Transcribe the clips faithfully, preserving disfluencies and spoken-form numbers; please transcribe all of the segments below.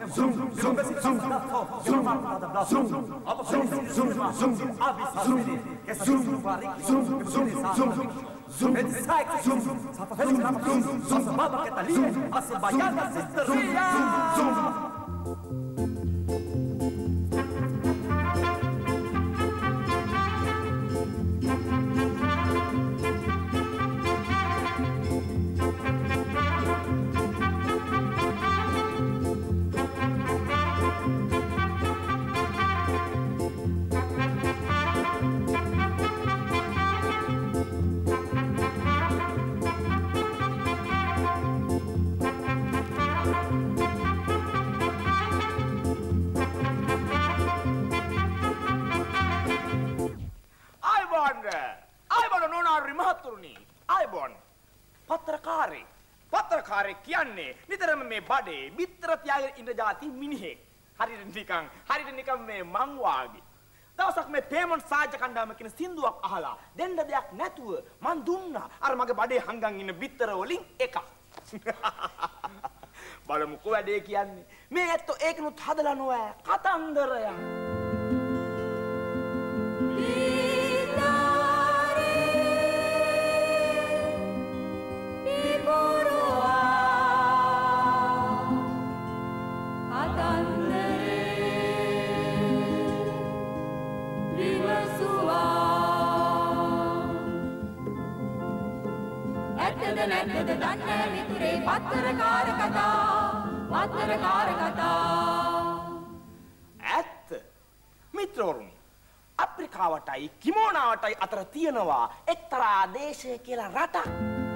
zoom zoom zoom zoom zoom zoom zoom zoom පත්‍රකාරේ පත්‍රකාරේ කියන්නේ නිතරම මේ බඩේ බිත්තර තියාගෙන ඉන්න જાති මිනිහෙක්. හරියට නිකන් හරියට නිකන් මේ මං වාගේ. දවසක් මේ පේමන්ට් සාජ්‍ය කණ්ඩායම කියන සින්දුවක් අහලා දෙන්න දෙයක් නැතුව මං දුන්නා. අර මගේ බඩේ හංගන් ඉන්න බිත්තර වලින් එකක්. බලමුකෝ වැඩේ කියන්නේ. මේ ඇත්තෝ ඒකනුත් හදලා නොවෑ කතන්දරයක්. නැද්ද දන්නේ මිතුරේ පත්තරකාර කතා පත්තරකාර කතා ඇත්ත මිත්‍රවරුනි අප්‍රිකාවටයි කිමෝනාවටයි අතර තියෙනවා එක්තරා දේශය කියලා රටක්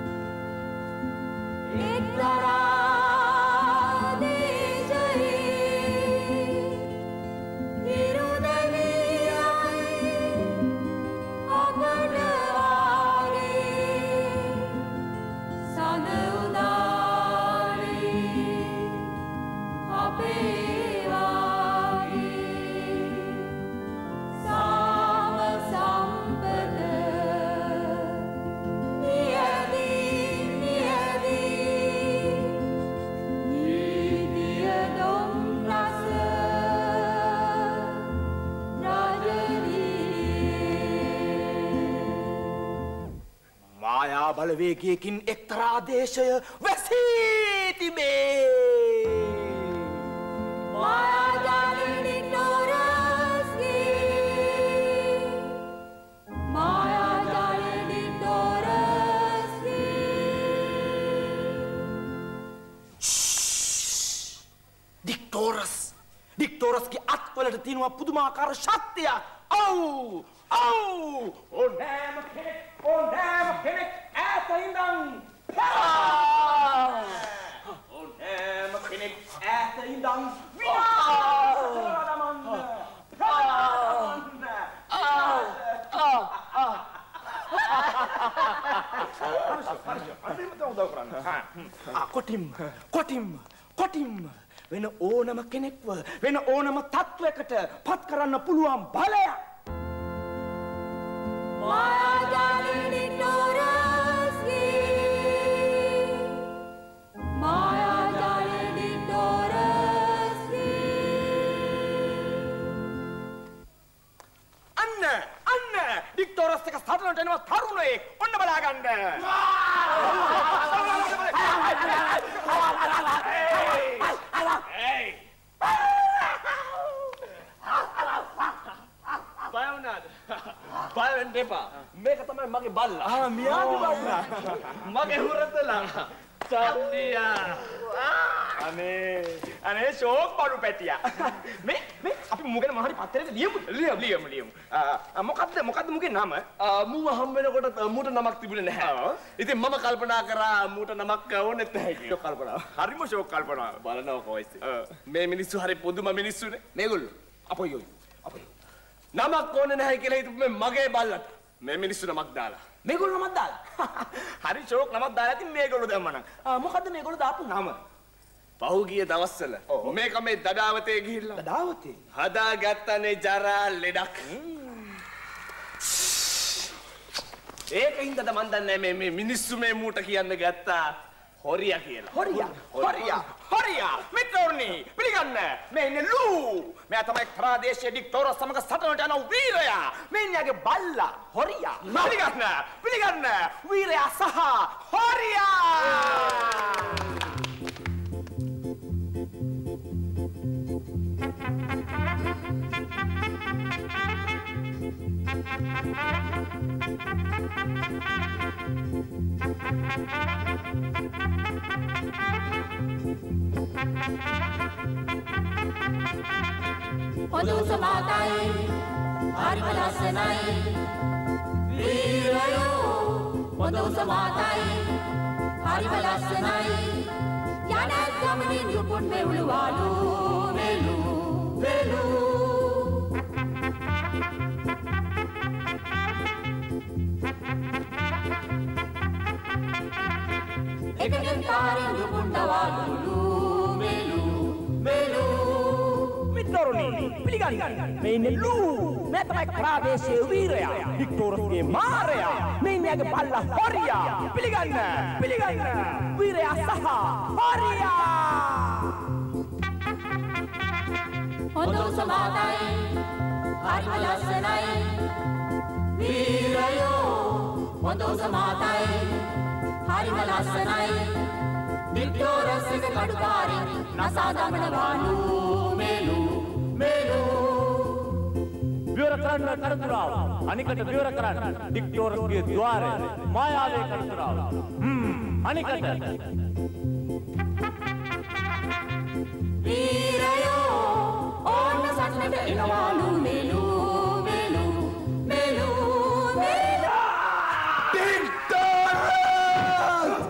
එක්තරා දේශයේ නිරුදවියයි අපට බලවේගයකින් එක්තරා දේශය වැසී තිබේ. මායාජාලෙනි ඩොරස්කී මායාජාලෙනි ඩොරස්කී ඩික්ටෝරස් ඩික්ටෝරස්ගේ අත්වලට තියෙනවා පුදුමාකාර ශක්තියක්. ඔව් ඔව් ඕනෑම කෙනෙක් ඕනෑම කෙනෙක් ඈත ඉඳන් ඕනෑම කෙනෙක් ඈත ඉඳන් කොටිම් කොටිම් කොටිම් වෙන ඕනම කෙනෙක්ව වෙන ඕනම තත්වයකට පත් කරන්න පුළුවන් බලයක්. මායාජාලෙනි ඩොරස්කී මායාජාලෙනි ඩොරස්කී අන්න අන්න ඩික්ටෝරස් එක සටනට එනවා තරුණයෙක්. ඔන්න බලා ගන්න. බය වුණාද? බය වෙන්න එපා. මේක තමයි මගේ බල්ලා. ආ මියාගේ බල්ලා. මගේ හුරතලා. චන්දියා. අනේ අනේ ෂෝක් බඩු පැටියා. මේ මේ අපි මුගෙන මොහරි පත්තරේ ලියමු. ලියමු ලියමු ලියමු. මොකද්ද මොකද්ද මුගේ නම? මූව හම් වෙනකොට මූට නමක් තිබුණේ නැහැ. ඉතින් මම කල්පනා කරා මූට නමක් ඕනෙත් නැහැ කියලා. ෂෝක් කල්පනා. හරිම ෂෝක් කල්පනා. බලනවා කොයිස්. මේ මිනිස්සු හරි පුදුම මිනිස්සුනේ. මේගොල්ලෝ. අපොයි ඔයි. අපොයි. නමක් ඕනේ නැහැ කියලා හිතුව මේ මගේ බල්ලට. මේ මිනිස්සු නමක් දාලා. මේගොල්ලෝ නමක් දාලා. හරි ෂෝක් නමක් දාලා ඉතින් මේගොල්ලෝ දැම්මනම්. මොකද්ද මේගොල්ලෝ දාපු නම? පහුගිය දවස්වල මේක මේ දඩාවතේ ගිහිල්ලා දඩාවතේ හදාගත්තනේ ජරා ලෙඩක්. ඒකින්ද මන් දන්නේ මේ මේ මිනිස්සු මේ මූට කියන්න ගත්තා හොරියා කියලා. හොරියා හොරියා හොරියා හරියා මිත්‍රෝනි පිළිගන්න මේ ඉන්නේ ලූ මෙයා තමයි ප්‍රාදේශීය ඩික්ටෝරස් සමග සටනට යන වීරයා මේ න්යාගේ බල්ලා හොරියා පිළිගන්න පිළිගන්න වීරයා සහ හොරියා Quando usa matai, arriva la senai, virayo. Quando usa matai, arriva la senai, yana kamani nupun melu alu, melu, melu. Ekagen tari nupun dawalu, melu, melu. මිත්‍රෝනි පිළිගන්න මේ ඉන්නේ ලූ මේ තමයි ප්‍රාදේශීය වීරයා වික්ටෝරස්ගේ මාරයා මේ න්යාගේ බල්ලා හොරියා පිළිගන්න පිළිගන්න වීරයා සහ හොරියා Quando usa matai, arriva la senai, virayo. Quando usa matai, arriva la senai, Victoria se kadukari, nasada manavalu, melu, melu. විවර කරන්න කරතුරාව අනිකට විවර කරන්න ඩික්ටෝරස්ගේ ద్వාරය මායාවේ කරතුරාව හ්ම් අනිකට Virayo, onna satnට එනවාලු melu, melu, melu, melu. ඩික්ටෝරස්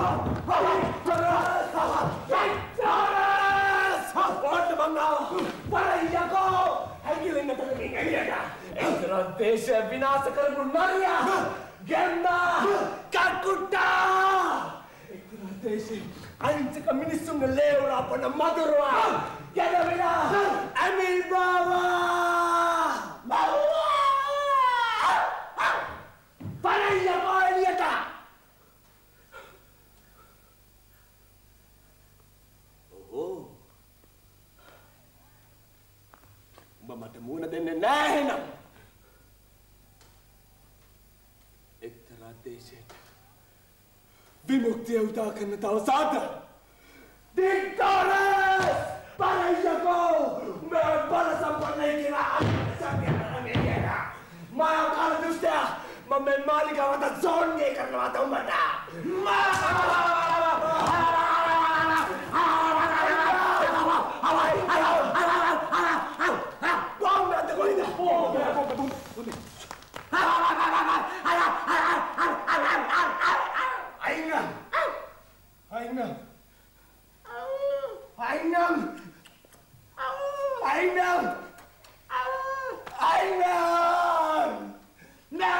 देश विनाश करपु नरिया गेंदा काकुटा इतना देश अंच का मिनिसुंग लेवरा अपन मधुरवा गेदा बिना अमीर बाबा बाबा परैया कोलियटा ओहो उඹ මට මුණ දෙන්නේ නැහැ නේද देशेट विमुक्ति उदा करने दवसाद डिक्टोरस परैयाको मैं बल संपन्न केला सगळ्यांना माया काल दुसत्या मग मैं मालिकावादा जोन घे करणार आता उमटा Ainam. Ainam. Ainam. Ainam. No.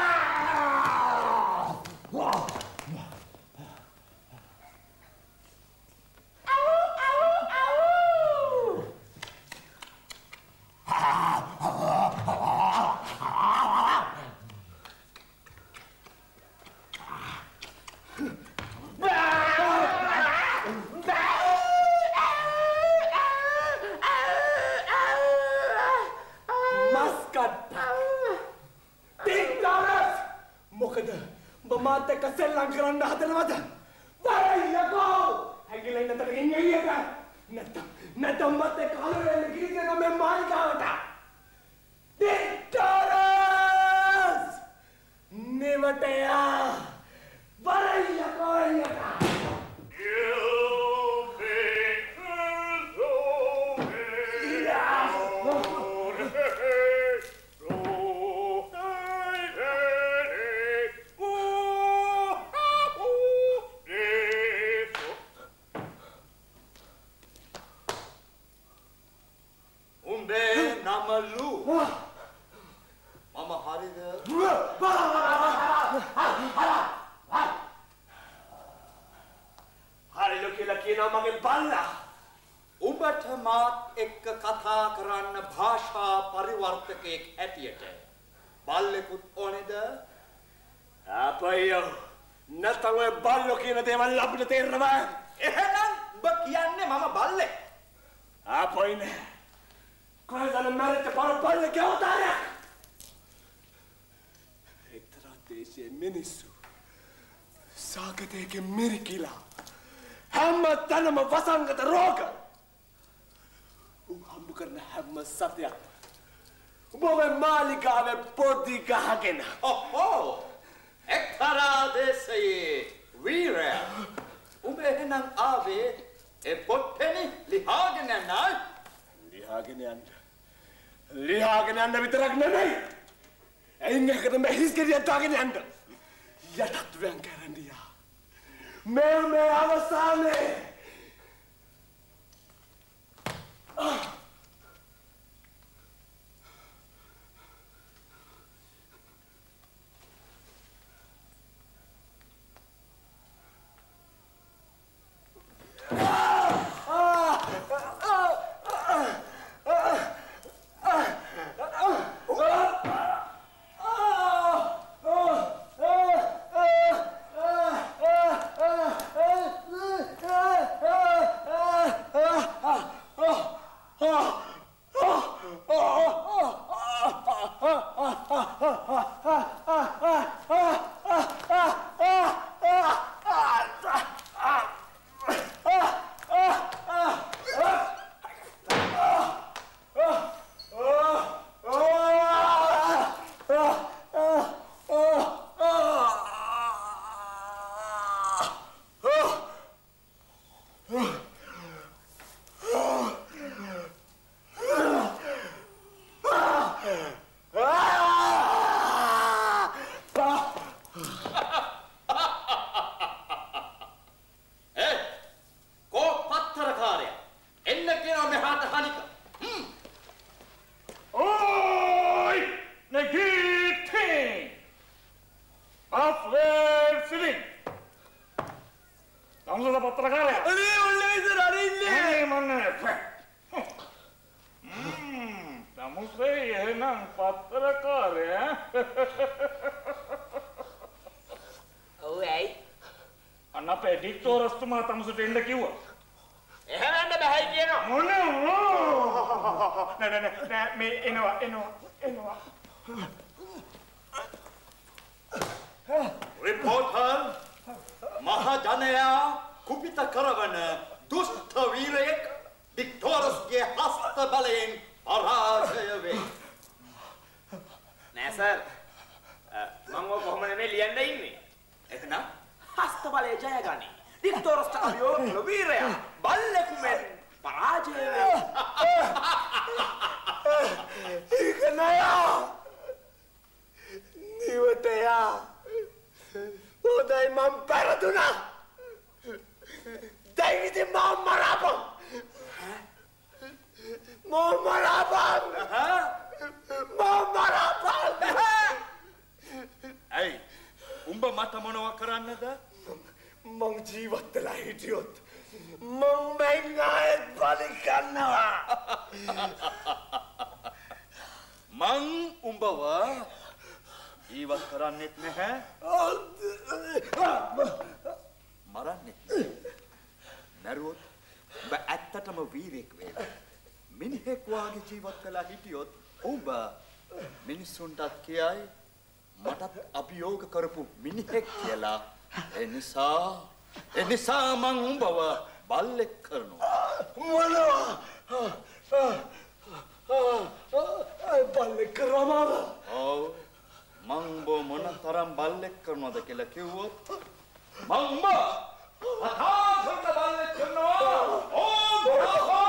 Mate kaselang kerana hati mata. Baraya kau. Hagi lain nanti lagi nyanyi kan? Nanti nanti mate kalau lagi ni kami main kau tak. Dictatorus. Ni mate ya. Baraya kau ya kan? Mama hari dia. Hari laki-laki namanya Balla. උඹට මාත් එක්ක කතා කරන්න භාෂා පරිවර්තකයෙක් ඇටියට බල්ලෙකුත් ඕනේද? අපයෝ නැතම බල්ලෝ කියන දේවල් අපිට තේරෙනවා. එහෙනම් ඔබ කියන්නේ මම බල්ලෙක්. ආපොයිනේ. කොහෙන්ද මැරිච්ච පාර බල්ලෙක් යවතාරයක්? එක්තරා දේශයේ මිනිස්සු සාගතයේ මිරිකිලා හැම තැනම වසංගත රෝග. උන් හම්බ කරන හැම සතයක් උඹේ මාලිගාවේ පොඩි ගහගෙන. ඔහෝ! එක්තරා දේශයේ වීරයා. උඹ එහෙනම් ආවේ ඒ පොට්ටෙනි ලිහාගෙන යන්නයි. ලිහාගෙන යන්න. ලිහාගෙන යන්න විතරක් නෙමෙයි. එයින් එකකට මේ හිස්කරියක් දාගෙන යන්න. යටත් වෙන් කරන්දියා. මේ මේ අවසානේ. මිනිස්සුන්ටත් කියයි මටත් අභියෝග කරපු මිනිහෙක් කියලා. ඒ නිසා ඒ නිසා මං උඹව බල්ලෙක් කරනවා. මොනවා? අය බල්ලෙක් කරනවද? ඔව්. මං උඹ මොන තරම් බල්ලෙක් කරනවද කියලා කිව්වොත් මං උඹ අතාකට බල්ලෙක් කරනවා. ඕ බ්‍රාවෝ!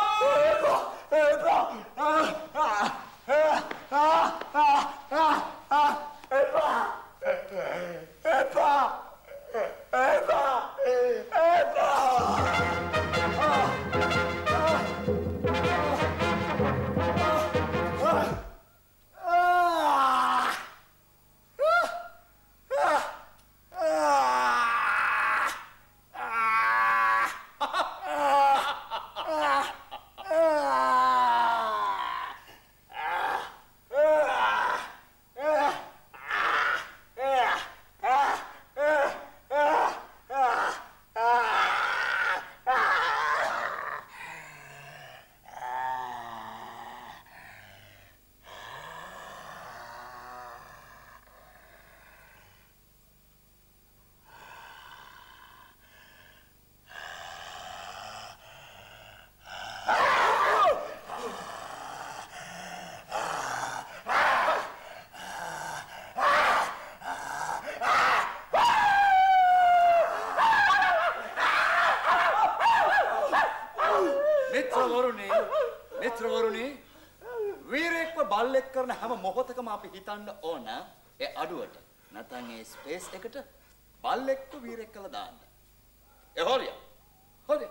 මිත්‍රවරුනි වීරයෙක්ව බල්ලෙක් කරන හැම මොහොතකම අපි හිතන්න ඕන ඒ අඩුවට නැත්නම් ඒ ස්පේස් එකට බල්ලෙක්ව වීරයෙක් කළා දාන්න. ඒ හොරිය. හොරිය.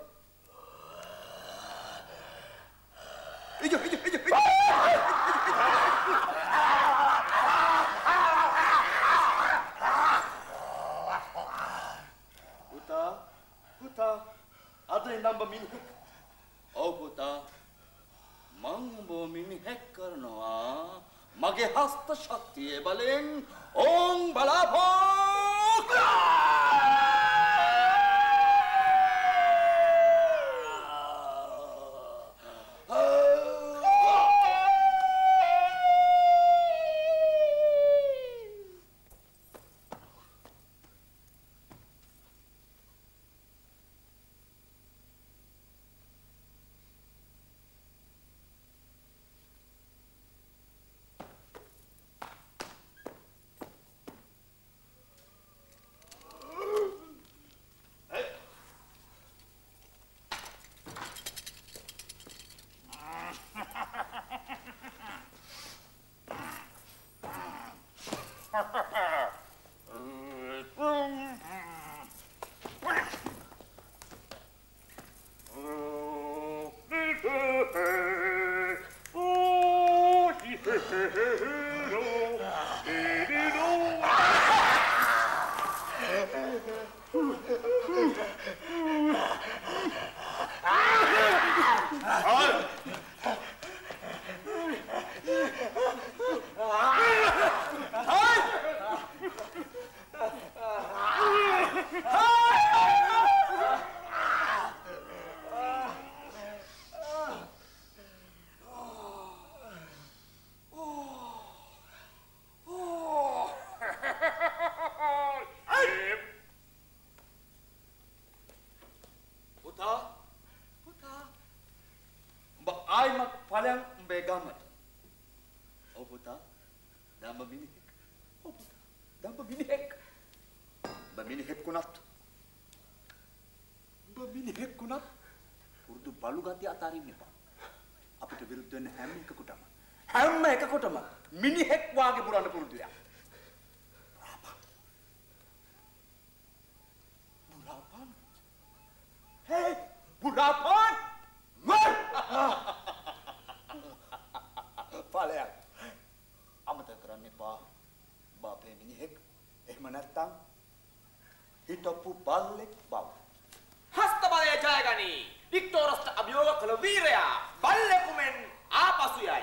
ඉජු ඉජු ඉජු. පුතා පුතා අද ඉඳන් මිනිහෙක්. ඔව් පුතා මං ඔබ මිනිහෙක් කරනවා මගේ හස්ත ශක්තිය බලෙන් ඕම් බලාපොක්. අතාරින්න එපා. අපිට විරුද්ධ වෙන හැම එකකටම හැම එකකටම මිනිහෙක් වාගේ පුරන්න පුරුදු වෙලා. බුරාපන්. හේ බුරාපන්. මර්. ඵලයක්. අමතක කරන්න එපා. බාපේ මිනිහෙක්. එහෙම නැත්තම් හිටපු බල්ලෙක් බව. හස්ත බලය ජයගනි. වික්ටෝරස්ට අභියෝග කළ වීරයා බල්ලෙකු මෙන් ආපසු යයි.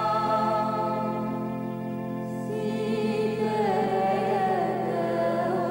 See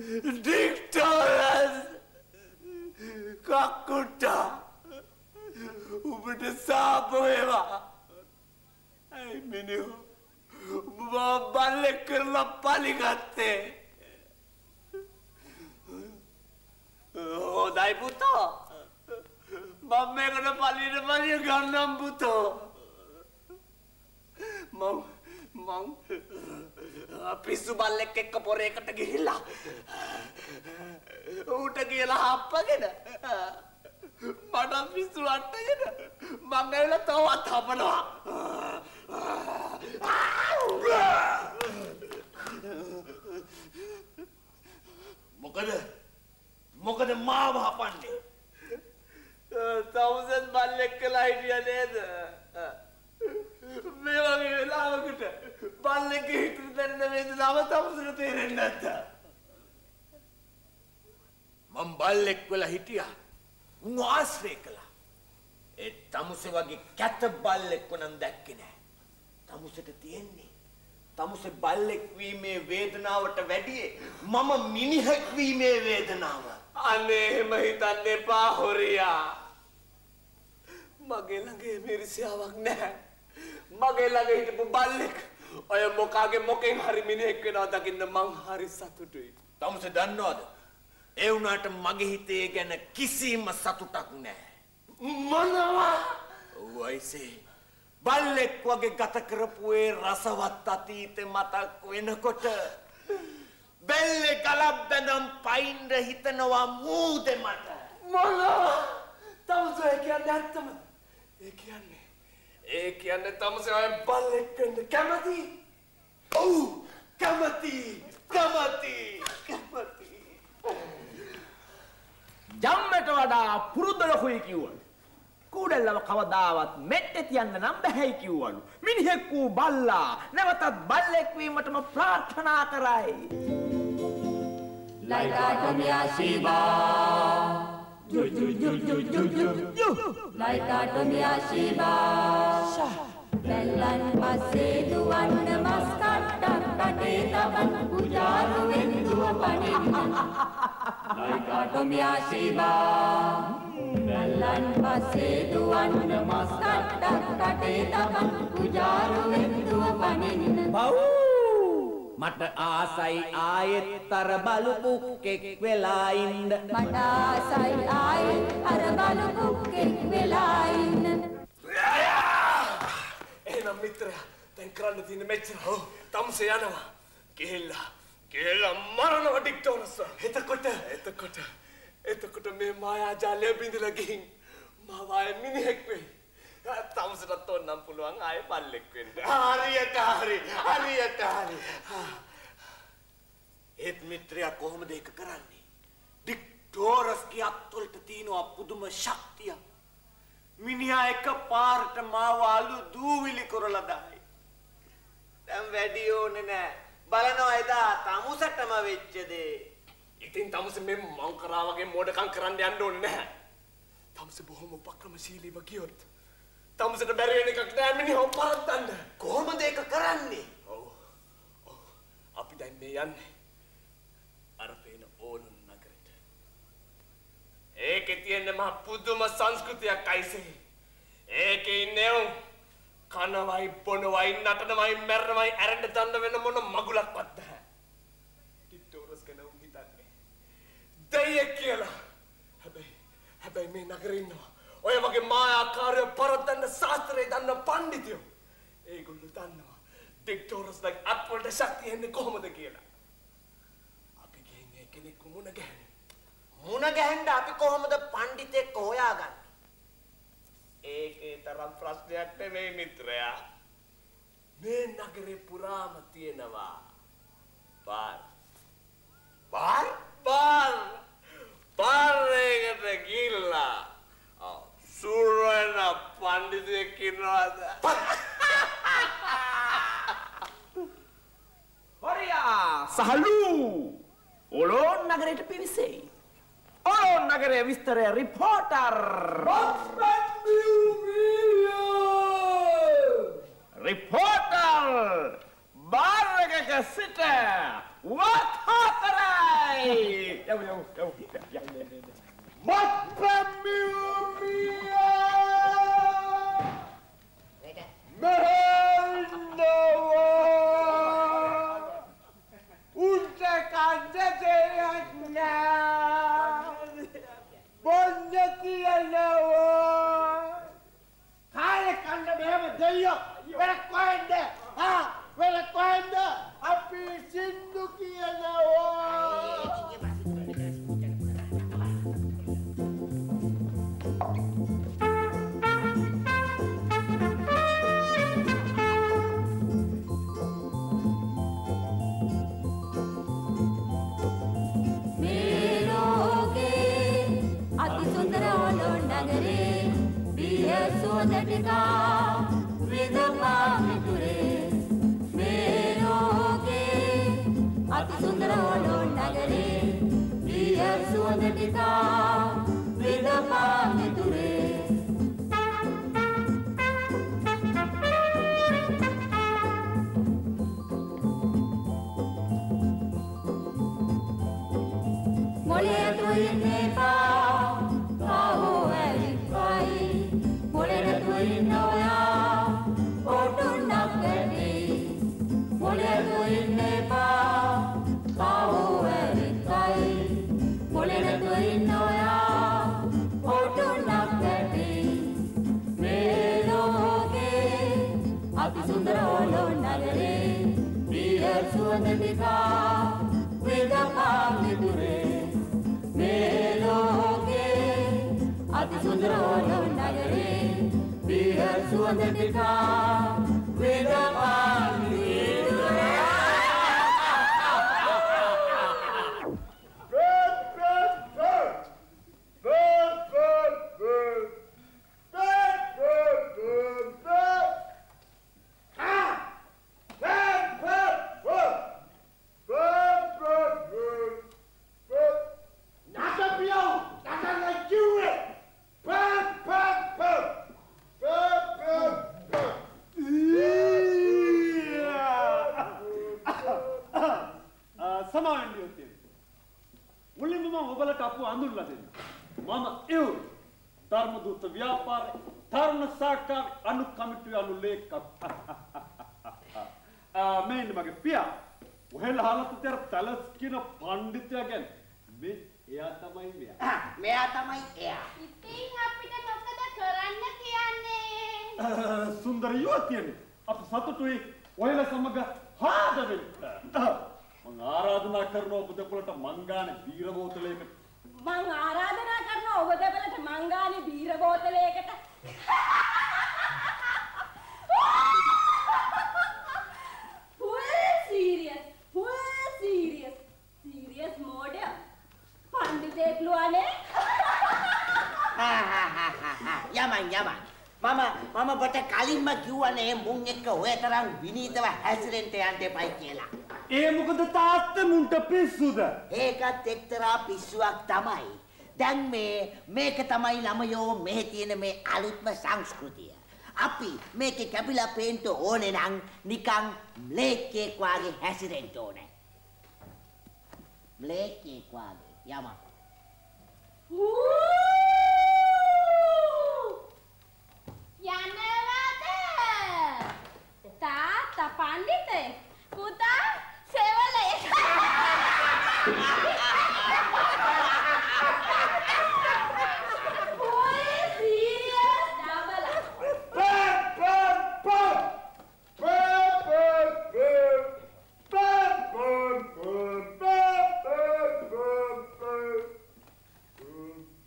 Dictatorus Kakutta උඹට සාප වේවා. අයි මිනිහු උඹ බල්ලෙක් කරලා පලිගත්තේ. හොඳයි පුතෝ. මම මේකට පලියට පලිය ගන්නම් පුතෝ. මම මං පිස්සු බල්ලෙක් එක්ක පොරේකට ගිහිල්ලා ඌට කියලා හප්පගෙන මට පිස්සු අට්ටගෙන මං ඇවිල්ලා තවත් හපනවා. මොකද මොකද මාව හපන්නේ? තවුසන් බල්ලෙක් කළා හිටියා නේද? මේ වගේ වෙලාවකට බල්ලෙක් හිටු දැන්න වේදනාව තමුසට තේරෙන්නේ නැත්තා. මම බල්ලෙක් වෙලා හිටියා. උන් ආශ්‍රය කළා. ඒ තමුසේ වගේ කැත බල්ලෙක් වුණන් දැක්කේ නෑ. තමුසට තියෙන්නේ තමුසේ බල්ලෙක් වීමේ වේදනාවට වැඩිය මම මිනිහෙක් වීමේ වේදනාව. අනේ එහෙම හිතන්න එපා හොරියා. මගේ ළඟ මිරිසියාවක් නැහැ. මගේ ළඟ හිටපු බල්ලෙක් ඔය මොකාගේ මොකෙන් හරි මිනිහෙක් වෙනවා දකින්න මං හරි සතුටුයි. තමුසේ දන්නවද? ඒ වුණාට මගේ හිතේ ගැන කිසිම සතුටක් නැහැ. මොනවා? ඔව් අයිසේ. බල්ලෙක් වගේ ගත කරපු ඒ රසවත් අතීතේ මතක් වෙනකොට බෙල්ලේ ගලක් බැඳන් පයින්ද හිතනවා මූදේ මට. මොනවා? තමුසේ කියන්නේ ඇත්තම. ඒ කියන්නේ ඒ කියන්නේ තමුසේ අය බල්ලෙක් වෙන්න කැමති? ඔව් කැමති කැමති කැමති. ජම්මට වඩා පුරුද්ද ලොකුයි කිව්වලු. කුඩල්ලව කවදාවත් මෙට්ටේ තියන්න නම් බැහැයි කිව්වලු. මිනිහෙක් වූ බල්ලා නැවතත් බල්ලෙක් වීමටම ප්‍රාර්ථනා කරයි. Laika Tomia Shiba Ju ju ju ju ju ju ju Laika Tomia Shiba Bellan passe duwanna mas kattak kate taban pujaruwen duwa paninna Laika Tomia Shiba Bellan passe duwanna mas kattak kate taban pujaruwen duwa paninna Pau මට ආසයි ආයෙත් අර බලු කුක්කෙක් වෙලා ඉන්න. මට ආසයි ආයෙත් අර බලු කුක්කෙක් වෙලා ඉන්න. එහෙනම් මිත්‍රයා දැන් කරන්න තියෙන මෙච්චර. ඔව් තමුසේ යනවා. ගිහිල්ලා ගිහිල්ලා මරනවා ඩික්ටෝරස්. එතකොට එතකොට එතකොට මේ මායාජාලය බිඳලා ගිහින් මාව ආයෙ මිනිහෙක් වෙයි. තමුසටත් ඕනම් පුළුවන් ආයෙ බල්ලෙක් වෙන්න. හරියට හරි හරියට හරි. ඒත් මිත්‍රයා කොහොමද ඒක කරන්නේ? ඩික්ටෝරස්ගේ අත්වලට තියෙනවා පුදුම ශක්තිය. මිනිහා එක පාරට මාව අලු දූවිලි කරලා දායි. දැන් වැඩි ඕනේ නෑ. බලනවා එදා තමුසටම වෙච්ච දේ. ඉතින් තමුසේ මේ මං කරා වගේ මොඩකම් කරන්න යන්න ඕනේ නෑ. තමුසේ බොහොම උපක්‍රමශීලීව ගියොත් තමුසට බැරි වෙන එකක් නෑ මිනිහව පරද්දන්න. කොහොමද ඒක කරන්නේ? ඔව්. ඔව්. අපි දැන් මේ යන්නේ අර පේන ඕනුන් නගරෙට. ඒකේ තියෙන මහ පුදුම සංස්කෘතියක් අයිසේ. ඒකේ ඉන්නේ කනවයි බොනවයි නටනවයි මැරනවයි ඇරෙන්න දන්න වෙන මොන මගුලක්වත් නැහැ. ඩික්ටෝරස් ගැන උන් හිතන්නේ දෙයියෙක් කියලා. හැබැයි හැබැයි මේ නගරේ ඉන්නවා ඔය වගේ මායාකාරය පරද්දන්න ශාස්ත්‍රය දන්න පණ්ඩිතයෝ. ඒගොල්ලෝ දන්නවා ඩික්ටෝරස්ගේ අත්වලට ශක්තිය එන්නේ කොහොමද කියලා. අපි ගිහින් ඒ කෙනෙක් මුණ ගැහෙන්න. මුණ ගැහෙන්න අපි කොහොමද පණ්ඩිතෙක් හොයාගන්නේ? ඒකේ තරම් ප්‍රශ්නයක් නෙමෙයි මිත්‍රයා. මේ නගරේ පුරාම තියෙනවා බාර්. බාර්? බාර්. බාර් එකට ගිහිල්ලා සූරවන පණ්ඩිතෙක් ඉන්නවද? හොරියා සහලු ඔලෝන් නගරයට පිවිසෙයි. ඔලෝන් නගරයේ විස්තරය රිපෝටර් රිපෝටර් බාර් එකක සිට වතාතරයි. යමු යමු යමු. මත්පැමියුමියා මෙහෙන්නවා උන්ට කන්දේ බොන්න කියනවා කාලේ කන්න මෙහෙම දෙයියෝ වෙල කොහෙන්ද ආ වෙල කොහෙන්ද අපි සින්දු කියනවා Sodatika vidapa miture meroge ati sundara olo nagare diya sodatika vidapa miture mole to inne pa kaho eri kai Noya, otu nakedi, mole tu inne pa, kau erikai, mole tu innoya, otu nakedi, meloge, ati sundara olo nagare, diya suandatika, vidapa miture, meloge, ati sundara olo nagare. Biar suandatika vidapa miture. Bird, bird, bird. Bird, bird, bird. Bird, bird, bird, bird. Ah! Bird, bird, bird. Bird, bird, bird. Bird. Not a blow. Not like you. Bird, bird, bird. සමාවෙන්න යොත්තේ. මුලින්ම මම ඔබලට අපු අඳුල්ලා දෙන්න. මම එව් ධර්මදූත ව්‍යාපාරේ තරුණ සාකාර අනු කමිටුවේ අනු ලේකම්. ආ මේන්න මගේ පියා. ඔහෙල හලත් තර තලස් කියන පඬිතුයා ගැන මේ එයා තමයි මෙයා. මෙයා තමයි එයා. ඉතින් අපිට මොකද කරන්න කියන්නේ? සුන්දර යුවතියනේ. අප සතුටුයි ඔයල සමග හාද වෙන්න. මං ආරාධනා කරනවා ඔබ දෙපළට මංගානේ බීර බෝතලයකට. මං ආරාධනා කරනවා ඔබ දෙපළට මංගානේ බීර බෝතලයකට. Full serious, full serious, serious mode. පඬිතෙක් ලුවානේ. යමන් යමන්. මම මම ඔබට කලින්ම කිව්වනේ මුන් එක්ක ඔය තරම් විනීතව හැසිරෙන්න යන්න එපයි කියලා. ඒ මොකද තාත්තා මුන්ට පිස්සුද? ඒකත් එක්තරා පිස්සුවක් තමයි. දැන් මේ මේක තමයි ළමයෝ මෙහෙ තියෙන මේ අලුත්ම සංස්කෘතිය. අපි මේකේ කැපිලා පේන්න ඕනේ නම් නිකන් බ්ලේක්කෙක් වාගේ හැසිරෙන්න ඕනේ. බ්ලේක්කෙක් වාගේ යමන්. යනවාද? තාත්තා පඬිතේ පුතා සෙවලේ. Boy serious double. Bird, bird, bird. Bird, bird, bird. Bird, bird, bird. Bird, bird, bird, bird.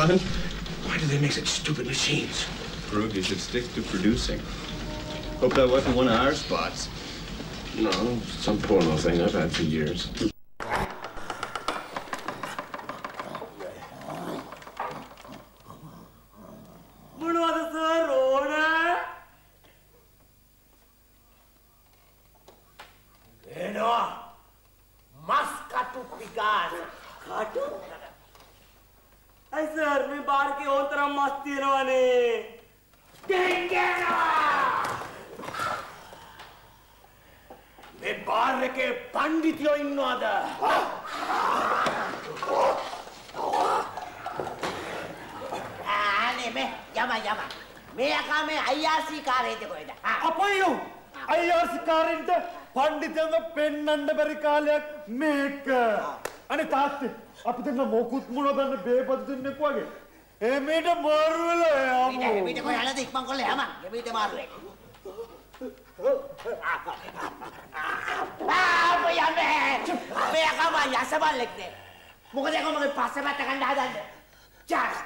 fun? Why do they make such stupid machines? Farouk, you should stick to producing. Hope that wasn't one of our spots. No, some poor little thing I've had for years. මොකුත් මොනවද බේපත් දෙන්නෙක් වගේ. ඒ මේට මාරු වෙලා යමු. මේට මේට කොහේ යනද ඉක්මන් කරලා යමන්. මේට මාරුවේ. ආ මොයන්නේ. මේ අකම යසබල්ලෙක් නේ. මොකද ඒක මගේ පස්සේ පැත්ත ගන්න හදන්නේ. චා.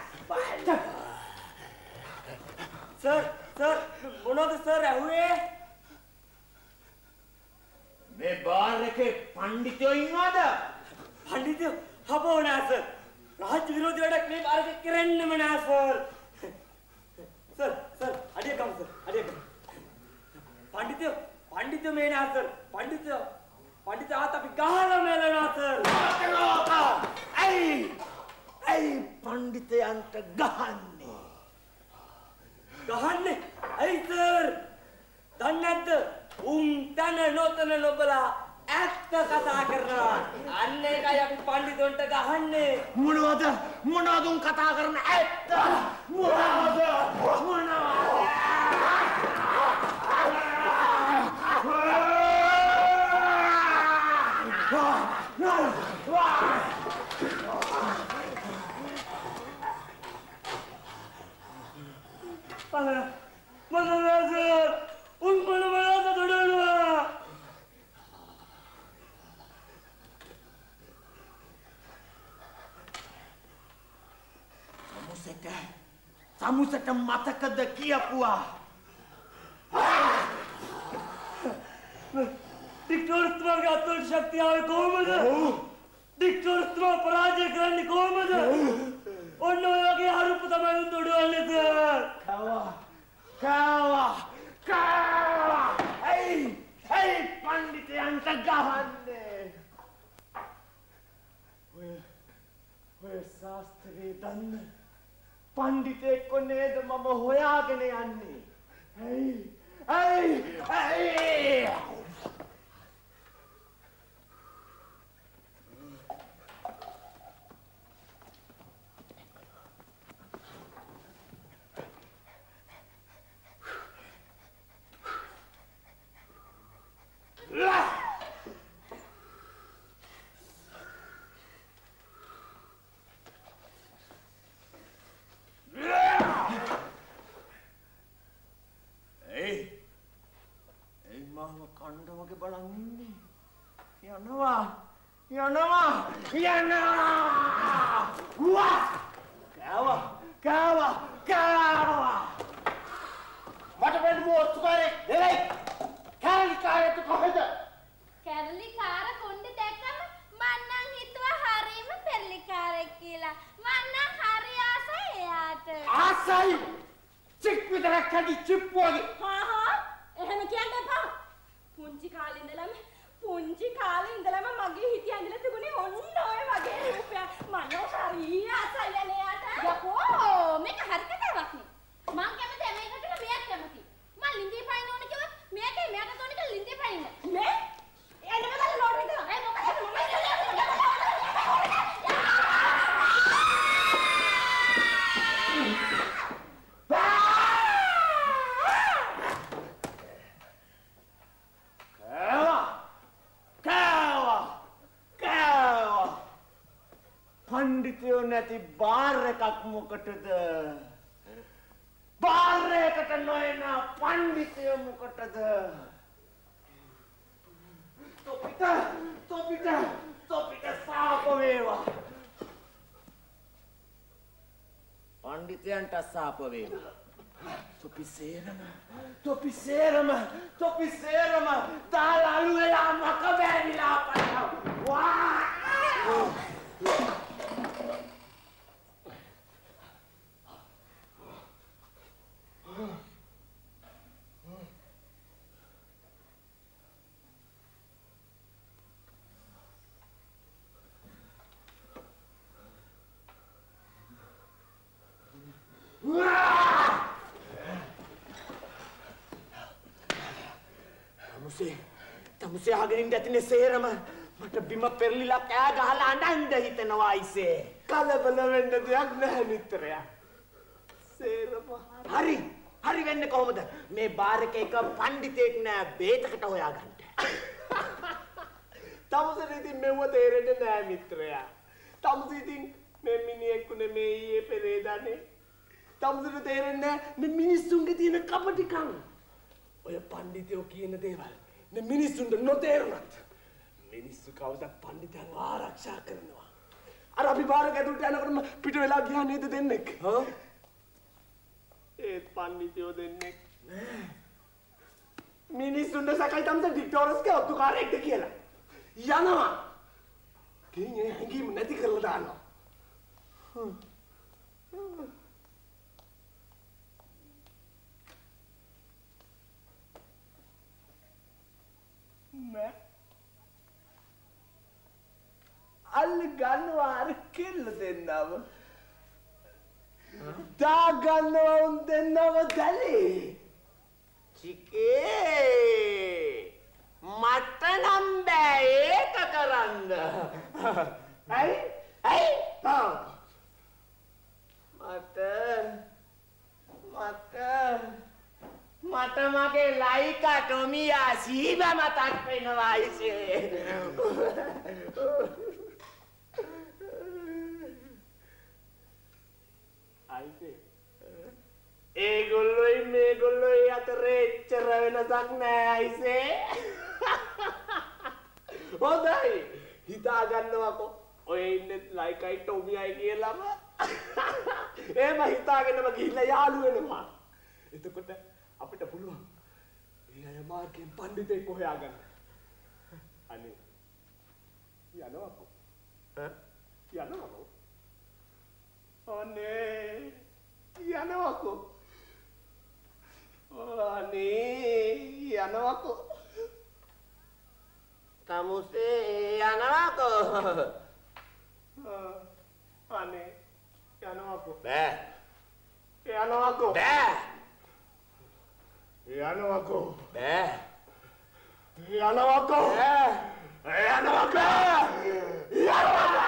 සර් සර් මොනවද සර් ඇහුවේ? මේ බාර් එකේ පඬිතුයෝ ඉන්නවද? පඬිතුයෝ හබෝ නෑ සර්. රාජ්‍ය විරෝධී වැඩක් මේ බාර් එකේ කරන්නෙම නෑ සර්. සර් සර් අඩිය ගමු සර් අඩිය ගමු. පඬිතුයෝ පඬිතුයෝ මේ නෑ සර්. පඬිතුයෝ පඬිතුයෝ ආත අපි ගහලා මෙලනවා සර්. ඇයි ඇයි පඬිතයන්ට ගහන්නේ? ගහන්නේ ඇයි සර්? දන්නේ නැද්ද? උන් තන නොතන නොබලා ඇත්ත කතා කරනවා. අන්න ඒකයි අපි පඬිතුන්ට ගහන්නේ. මොනවද මොනවද උන් කතා කරන ඇත්ත? මොනවද මොනවද? සමුසට මතකද කියපුවා? ඩික්ටෝරතුමාගේ අත්වලට ශක්තිය ආවේ කොහොමද? ඩික්ටෝරතුමා පරාජය කරන්නේ කොහොමද? ඔන්න ඔය වගේ අරුප්පු තමයි උන් දොඩවන්නේ සර්. කාවා කාවා කාවා ඇයි ඇයි පඬිතයන්ට ගහන්නේ? ඔය ඔය ශාස්ත්‍රයේ දන්න පඬිතෙක්ව නේද මම හොයාගෙන යන්නේ? ඇයි ඇයි ඇයි යනවා යනවා යනවා වා කාවා කාවා කාවා මට වෙන්න මොකද කරේ එයි කැරලි කාරට කොහෙද කැරලි කාර කොණ්ඩේ දැක්කම මං නම් හිතුවා හරීම පෙරලි කාරෙක් කියලා මං නම් හරි ආසයි එයාට ආසයි චික් විතරක් කඩි චිප්පුවගේ හා හා එහෙම කියන්න එපා පුංචි කාලේ ඉඳලම පුංචි කාලේ ඉඳලම මගේ හිතේ ඇඳලා තිබුණේ ඔන්න ඔය වගේ රූපයක් මම හරි ආසයි එයාට යකෝ මේක හරි කතාවක් නේ මං කැමති මේකට මෙයක් කැමති මං ලින්දේ පයින්න ඕන කිව්වොත් මේකේ මෙයාට තෝරන එක ලින්දේ පයින්න නේ එන්න බදල ලෝඩ් විතර ඒ මොකද පඬිතුයෝ නැති බාර් එකක් මොකටද? බාර් එකට නොයන පඬිතුයෝ මොකටද? තොපිට තොපිට තොපිට සාප වේවා. පඬිතයන්ට සාප වේවා. තොපි සේරම තොපි සේරම තොපි සේරම තාලලු වෙලා මක බෑවිලා පටව. වා! තමුසේ තමුසේ අහගෙන ඇතිනේ සේරම මට බිම පෙරලිලා කෑ ගහලා අඬන්න හිතෙනවා අයිසේ. කලබල වෙන්න දෙයක් නැහැ මිත්‍රයා. සේරම හරි හරි වෙන්නේ කොහොමද? මේ බාර් එකේ එක පඬිතෙක් නෑ බේතකට හොයාගන්න. තමුසේ ඉතින් මෙව තේරෙන්නේ නෑ මිත්‍රයා. තමුසේ ඉතින් මේ මිනිහෙක් නෙමේ ඊයේ පෙරේදානේ. තමුසේට තේරෙන්නේ මේ මිනිස්සුන්ගේ තියෙන කපටිකම්. ඔය පඬිතයෝ කියන දේවල් මේ මිනිස්සුන්ට නොතේරුණත් මිනිස්සු කවදා පඬිතයන් ආරක්ෂා කරනවා. අර අපි බාරක ඇතුළට යනකොටම පිට වෙලා ගියා නේද දෙන්නෙක්? හා? ඒ පඬිතයෝ දෙන්නෙක් නෑ. මිනිස්සුන්ට සකයි තමයි ඩික්ටෝරස්ගේ ඔත්තුකාරයෙක්ද කියලා. යනවා. කියේ හැංගීම නැති කරලා දානවා. හ්ම්. मैं अल गन्नवा अर किल देन्नव दा गन्नवा उन देन्नव दली चिके මට නම් බෑ ඒක කරන්න. ඇයි ඇයි මට මට මට මගේ ලයිකා ටොමියා සීබ මතක් වෙනවා ඉසේ. අයිසේ ඒගොල්ලොයි මේගොල්ලොයි අතරේ එච්චර වෙනසක් නෑ අයිසේ. හොඳයි හිතා ගන්නවකෝ ඔය ඉන්නේ ලයිකයි ටොමියයි කියලාම. එහෙම හිතාගෙනම ගිහිල්ලා යාළු වෙනවා. එතකොට අපිට පුළුවන් ඒ අය මාර්ගයෙන් පඬිතෙක් හොයාගන්න. අනේ යනවාකෝ ඈ යනවාකෝ අනේ යනවාකෝ අනේ යනවාකෝ තමුසේ යනවාකෝ අනේ යනවාකෝ බෑ යනවාකෝ බෑ යනවාකෝ බෑ යනවාකෝ බෑ යනවාකෝ යනවාකෝ.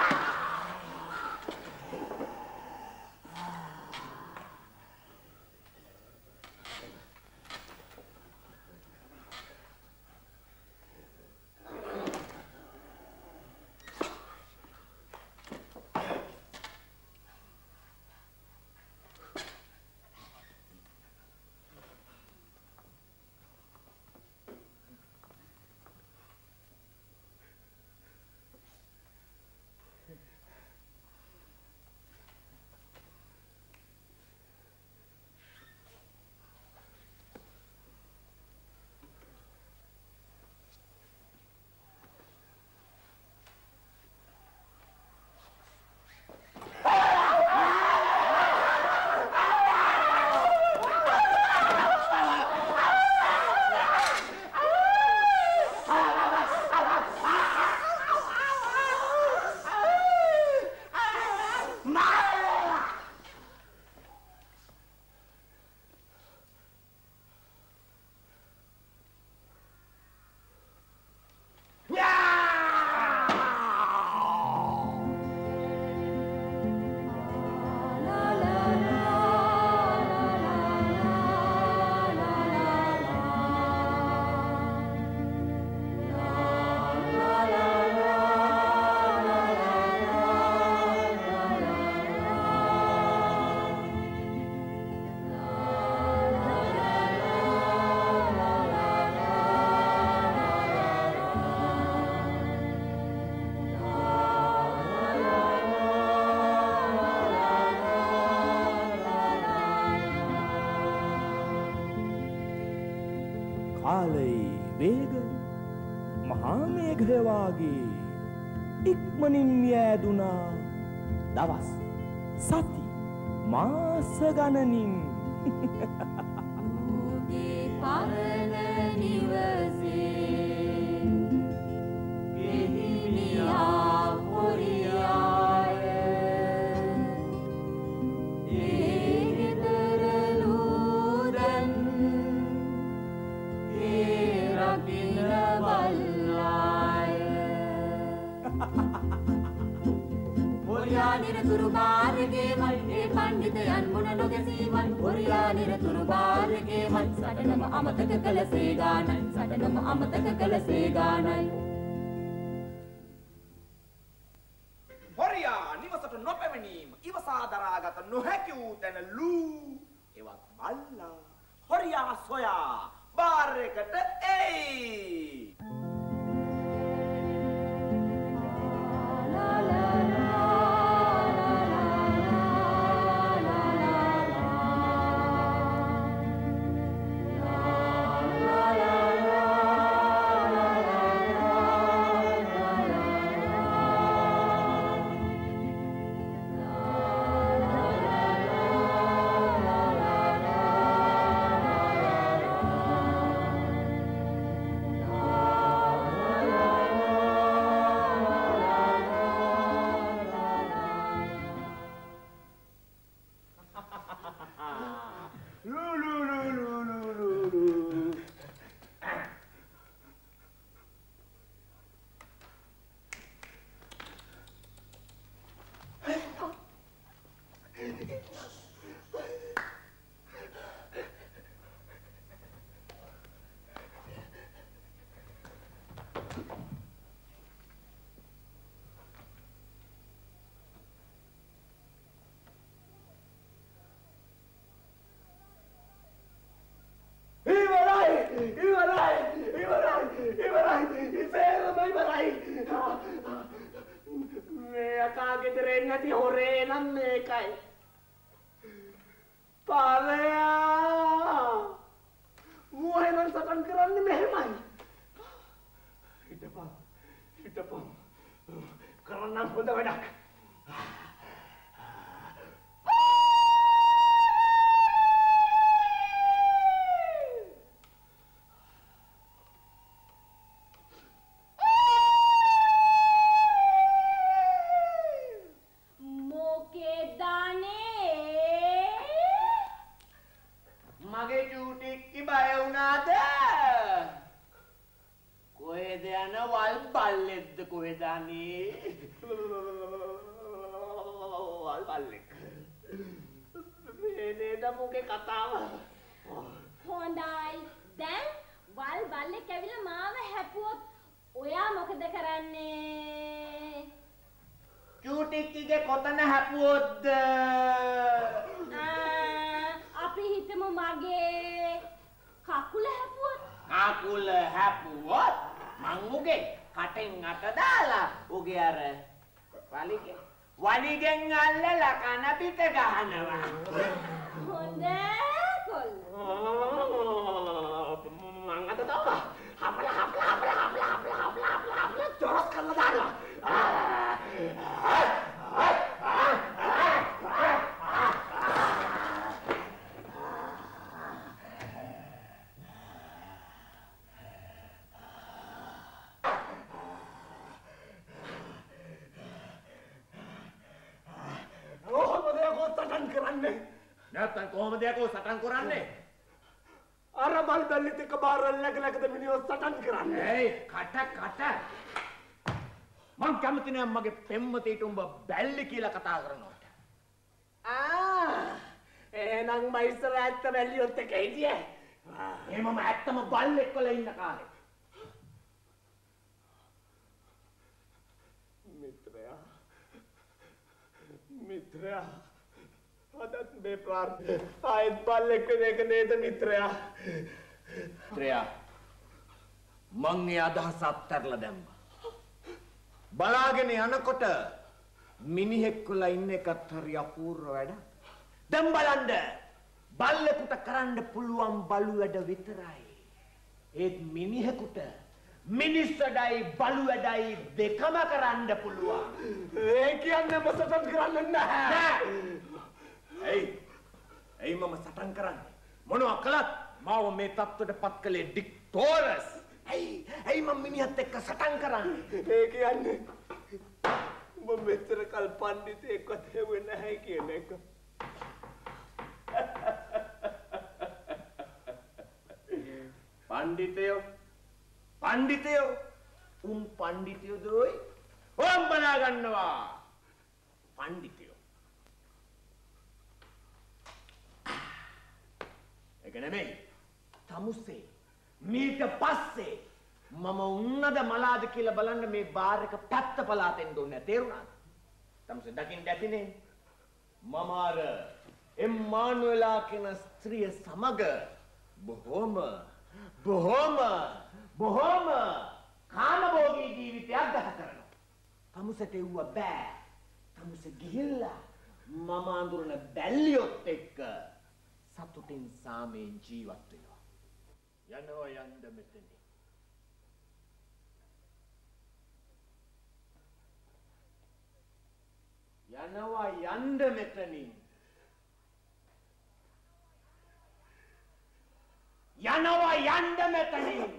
කාලයේ වේග මහා මේඝය වාගේ ඉක්මනින් යෑදුනා දවස් සති මාස ගණනින් මුගේ පරණ නිවසේ ගෙහිමියා පොරියාය Poriya niraturu barge mal e panditayan muna nogasiman Poriya niraturu barge mal sadanama amataka kala se ganai sadanama amataka kala se ganai Poriya niwasata nopemenim iwasa daragata nohaki u tena lu eවත් balla Poriya soya bar ekata ei නැති හොරේ නම් මේකයි පාරයා මොහෙන් සටන් කරන්නේ මෙහෙමයි හිටපන් හිටපන් කරන්න හොඳ වැඩක් හොඳයි දැන් වල් බල්ලෙක් ඇවිල්ලා මාව හැපුවොත් ඔයා මොකද කරන්නේ චූටික්කිගේ කොතන හැපුවොත්ද අපි හිතමු මගේ කකුල හැපුවොත් කකුල හැපුවොත් මං උගේ කටෙන් අත දාලා උගේ අර වලිගේ වලිගෙන් අල්ලලා කන පිට ගහනවා හොඳයි මං අත දාලා හපලා හපලා හපලා හපලා හපලා හපලා හපලා චොරස් කරලා දානවා නැත්තම් කොහොමද යකෝ සටන් කරන්නේ? අර මල් බැල්ලිත් එක බාර ලැග ලැගද මිනිහෝ සටන් කරන්නේ. ඒයි කට කට. මං කැමති නෑ මගේ පෙම්වතේට උඹ බැල්ලි කියලා කතා කරනවට. ආ එහෙනම් මම ඉස්සර ඇත්ත බැල්ලියොත් එක හිටියේ. එහෙමම ඇත්තම බල්ලෙක් වල ඉන්න කාලේ. මිත්‍රයා මිත්‍රයා අදත් මේ ප්‍රාර්ථනා ආයෙත් බල්ලෙක් වෙන එක නේද මිත්‍රයා මිත්‍රයා මං ඒ අදහස අත්හැරලා දැම්මා බලාගෙන යනකොට මිනිහෙක් වෙලා ඉන්න එකත් හරි අපූර්ව වැඩ දැන් බලන්න බල්ලෙකුට කරන්න පුළුවන් බලු වැඩ විතරයි ඒත් මිනිහෙකුට මිනිස් වැඩයි බලු වැඩයි දෙකම කරන්න පුළුවන්. ඒ කියන්නේ මම සටන් කරන්නේ නැහැ. එයි. එයි මම සටන් කරන්නේ. මොනවා කළත් මාව මේ තත්ත්වයට පත් කළේ ඩික්ටෝරස්. එයි. එයි මම මිනිහත් එක්ක සටන් කරන්නේ. ඒ කියන්නේ මම මෙතර කල් පඬිතෙක්වත් හෙව්වේ නැහැ කියන එක. පඬිතයෝ පඬිතයෝ උන් පඬිතයෝ දොයි ඕම් බලා ගන්නවා පඬිතයෝ. ඒක නෙමෙයි තමුසේ මීට පස්සේ මම උන්නද මලාද කියලා බලන්න මේ බාර් එක පැත්ත පලාතෙන් දුන්නේ තේරුණාද? තමුසේ දකින්න ඇතිනේ මම අර එම්මානුවෙලා කියන ස්ත්‍රිය සමග බොහොම බොහොම බොහොම කාමභෝගී ජීවිතයක් ගත කරනවා. තමුසට එව්ව බෑ. තමුස ගිහිල්ලා මම අඳුරන බැල්ලියොත් එක්ක සතුටින් සාමයෙන් ජීවත් වෙනවා. යනවා යන්න මෙතන. යනවා යන්න මෙතනින්. යනවා යන්න මෙතනින්.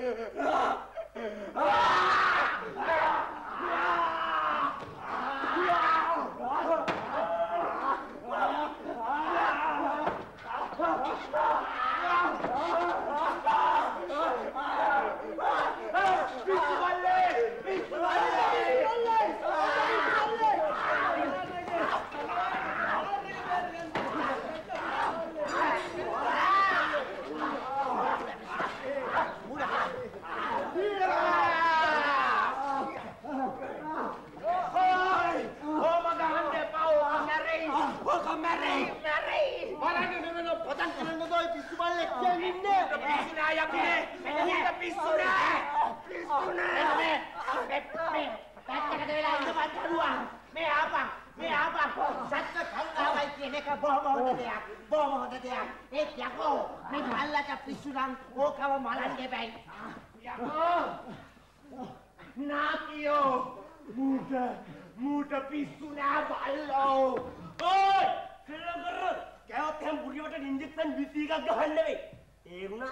Nakio! Muda! Muda pisu na ballo! Oi! Kera kera! Kaya tem buri wata injection bisi ka gahan nahi. Eruna.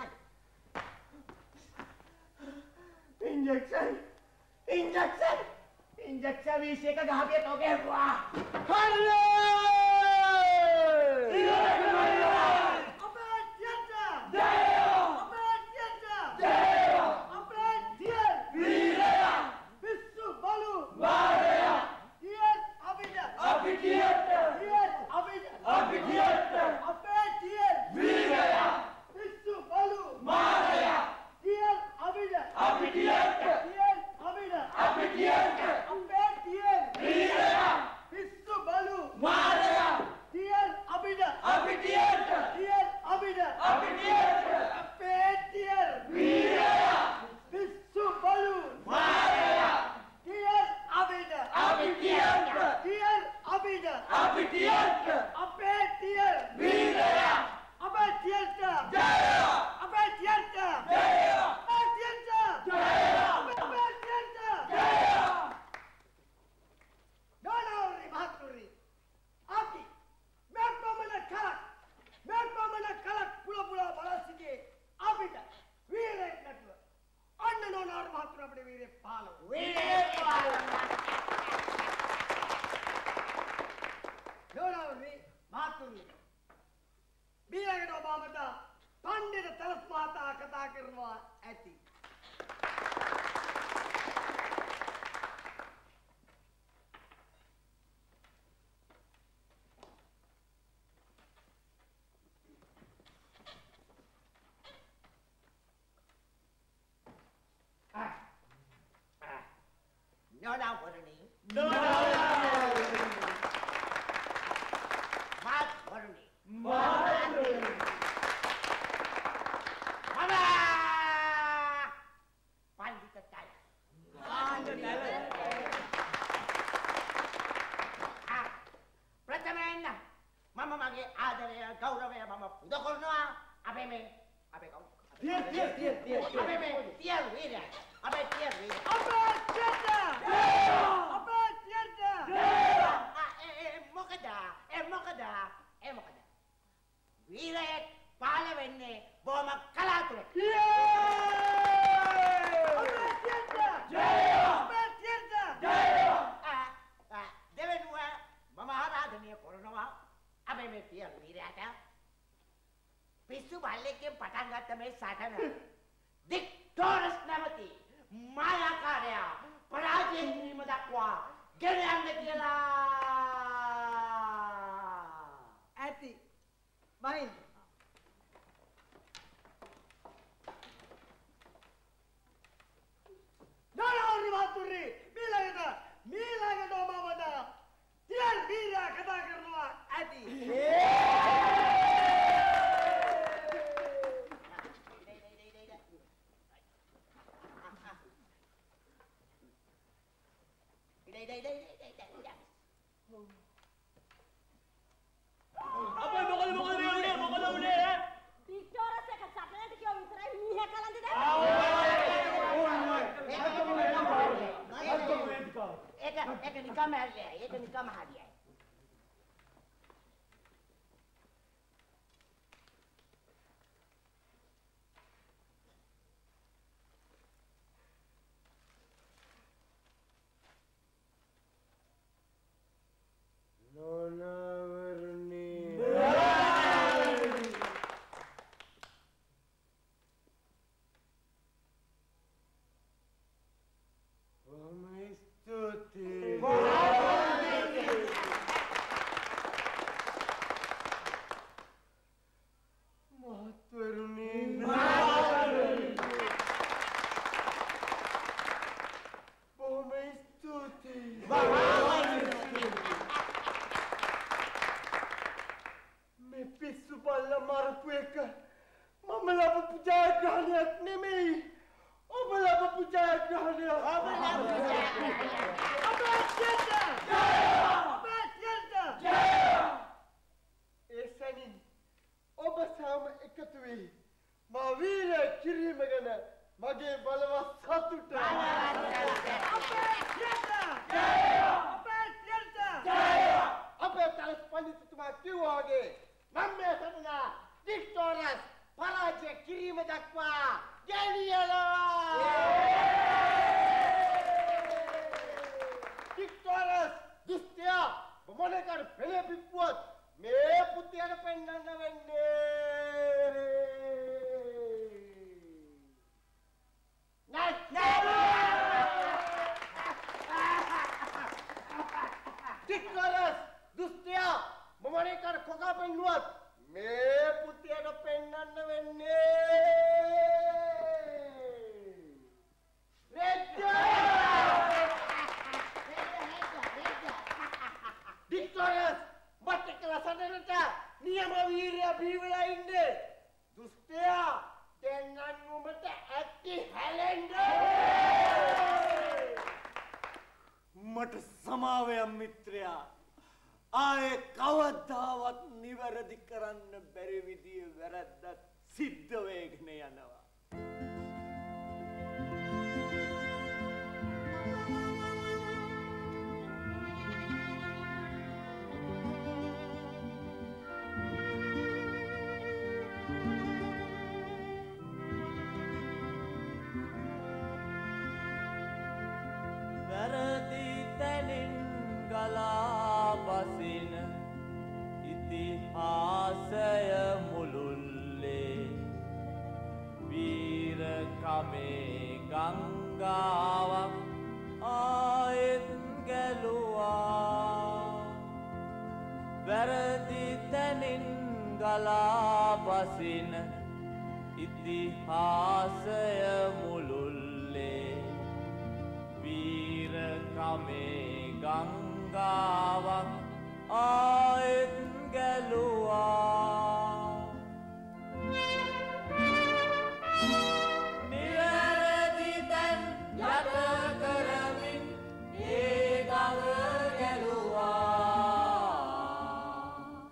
Injection! Injection! Injection bisi ka gahan ke toge hua. Halle! No, no, Warney. No, no, Mark Warney. Mark. Mama! tiar tiar. Apa me tiar wira. Apa tiar wira. Apa tiar. Apa tiar. Eh eh මොකද? Eh මොකද? Eh මොකද? වීරයෙක් පාල වෙන්නේ බොහොම කලාතුරකින්. Apa tiar. Jaya. Apa tiar. Jaya. Ah ah දෙවෙනුව මම ආරාධනය කරනවා අපේ මේ තියල් වීරයාට පිස්සු බල්ලෙක්ගෙන් පටන් ගත්ත මේ සටන දික්ටෝරස් නැමැති මායාකාරයා පරාජය කිරීම දක්වා ගෙන යන්න කියලා ඇති බහින් නාරි වතුරි මීළඟට මීළඟට ඔබවද තියල් වීරයා කතා කරනවා ඇති Apa yang bakal bakal dia ni? Bakal dia ni eh? Victoria se kasatnya tu kau mitra ini kalan tidak? Eka eka nikah mahal dia, eka nikah mahal dia.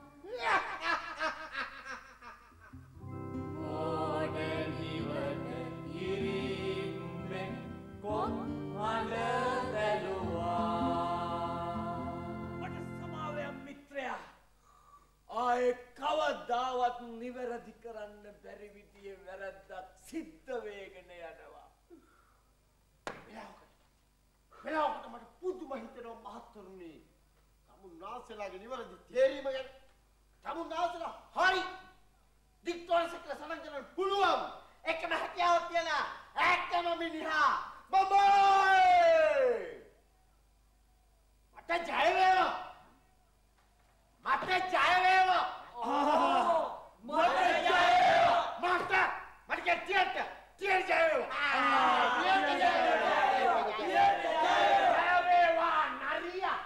Modern මහතුරුනි තමුන්නාසලාගේ නිවැරදි තේරීම ගැන තමුන්නාසලා හරි ඩික්ටෝරස් එක්ක සටන් කරන්න පුළුවන් එකම හැකියාවක් කියලා ඇත්තම මිනිහා බබයි මට ජය වේවා මට ජය වේවා මට ජය වේවා මට මට කියන්න තියර ජය වේවා තියර ජය වේවා තියර ජය වේවා නරියා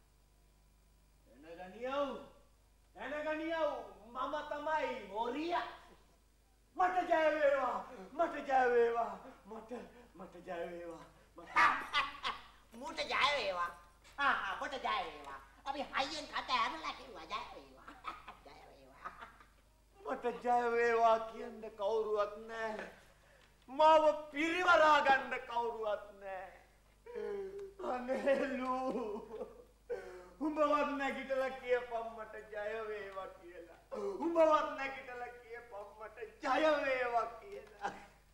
එනගනියෝ එනගනියෝ මම තමයි මොරියා මට ජය වේවා මට ජය වේවා මට මට ජය වේවා මට ජය වේවා ආ ආ මට ජය වේවා අපි හයියෙන් කතා ඇරලා කිව්වා ජය වේවා ජය වේවා මට ජය වේවා කියන්න කවුරුවත් නැහැ මාව පිරිවරා ගන්න කවුරුවත් නැහැ අනේලු උඹවත් නැගිටලා කියපම් මට ජය වේවා කියලා උඹවත් නැගිටලා කියපම් මට ජය වේවා කියලා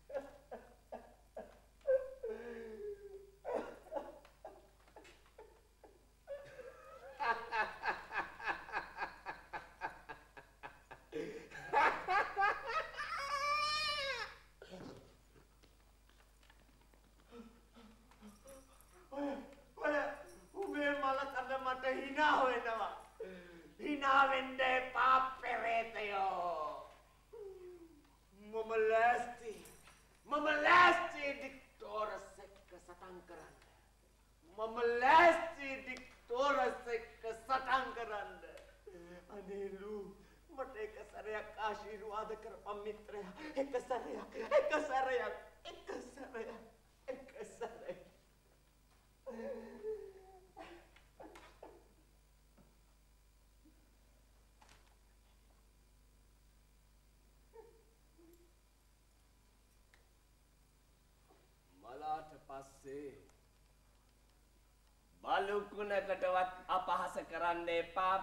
hina වෙනවා hina වෙන්න එපා පෙරේතයෝ මම ලෑස්ති මම ලෑස්ති ඩික්ටෝරස් එක්ක සටන් කරන්න මම ලෑස්ති ඩික්ටෝරස් එක්ක සටන් කරන්න අනේලු මට එක සැරයක් ආශිර්වාද කරපම් මිත්‍රයා එක සැරයක් එක සැරයක් එක සැරයක් එක සැරයක් මලාට පස්සේ බලුකුණකටවත් අපහාස කරන්න එපා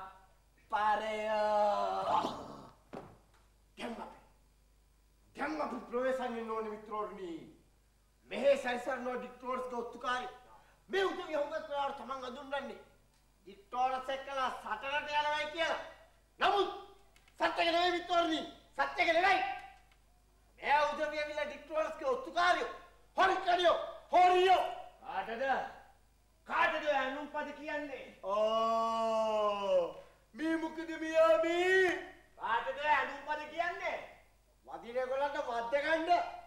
පාරයෝ දැන් අපි දැන් අපි ප්‍රවේශයෙන් ඕනේ මිත්‍රෝනි මෙහෙ සයිසර්නෝ ඩික්ටෝරස් ගොත්තුකාරි මේ උදේ හොඟත් ප්‍රාර තමන් අඳුන්වන්නේ ඩික්ටෝරස් එක්කලා සටනට යනවයි කියලා නමුත් සත්‍යක නෙවෙයි මිත්‍රෝනි සත්‍යක නෙවෙයි මේ උදේ විලා ඩික්ටෝරස් ගොත්තුකාරියෝ හොරිකඩියෝ හොරියෝ කාටද කාටද අනුම්පද කියන්නේ ඕ මේ මොකද මියාමි කාටද අනුම්පද කියන්නේ වදිනේ ගොල්ලන්ට වද්ද ගන්න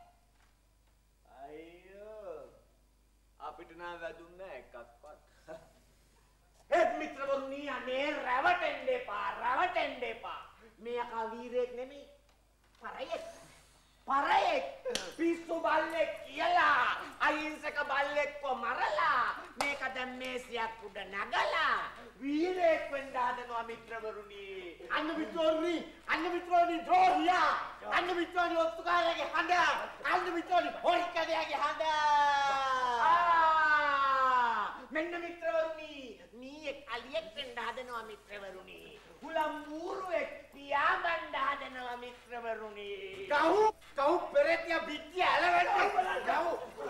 අයියෝ අපිට නා වැදුන්නේ එකක්වත් ඒත් මිත්‍රවරුනි අනේ රැවටෙන්න එපා රැවටෙන්න එපා මේ අකා වීරයෙක් නෙමෙයි පරයෙක් පරයෙක් පිස්සු බල්ලෙක් කියලා අහිංසක බල්ලෙක්ව මරලා මේක දැන් මේසියක් උඩ නගලා වීරයෙක් වෙන්න හදනවා මිත්‍රවරුනි අන්න මිත්‍රවරුනි අන්න මිත්‍රවරුනි ද්‍රෝහියා අන්න මිත්‍රවරුනි ඔත්තුකාරයාගේ හඬ අන්න මිත්‍රවරුනි හොරිකඩයාගේ හඬ ආ මෙන්න මිත්‍රවරුනි මීයක් අලියෙක් වෙන්න හදනවා මිත්‍රවරුනි හුලම් මූරුවෙක් පියාඹන්න හදනවා මිත්‍රවරුනි ගහු ගහු පෙරේතියා පිටිය ඇලවෙන්න ගහු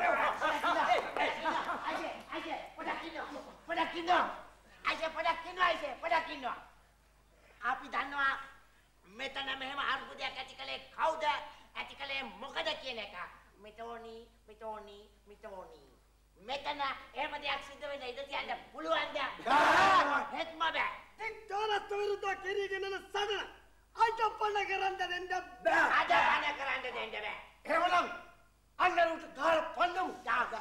අයියේ අයියේ පොඩකිනෝ පොඩකිනෝ අයියේ පොඩකිනෝ අයියේ පොඩකිනෝ අපි දන්නවා මෙතන මෙහෙම අර්බුදයක් ඇති කලේ කවුද ඇති කලේ මොකද කියන එක මිටෝනි මිටෝනි මිටෝනි මෙතන එහෙම දෙයක් සිද්ධ වෙන්න ඉඩ තියන්න පුළුවන්ද හෙත්ම බෑ ඩික්ටෝරස් විරුද්ධ කිරීගෙන යන සටන අජප්පන කරන්න දෙන්න බෑ අජප්පන කරන්න දෙන්න බෑ එහෙමනම් අන්නරුට ගාල පන්නමු යාගා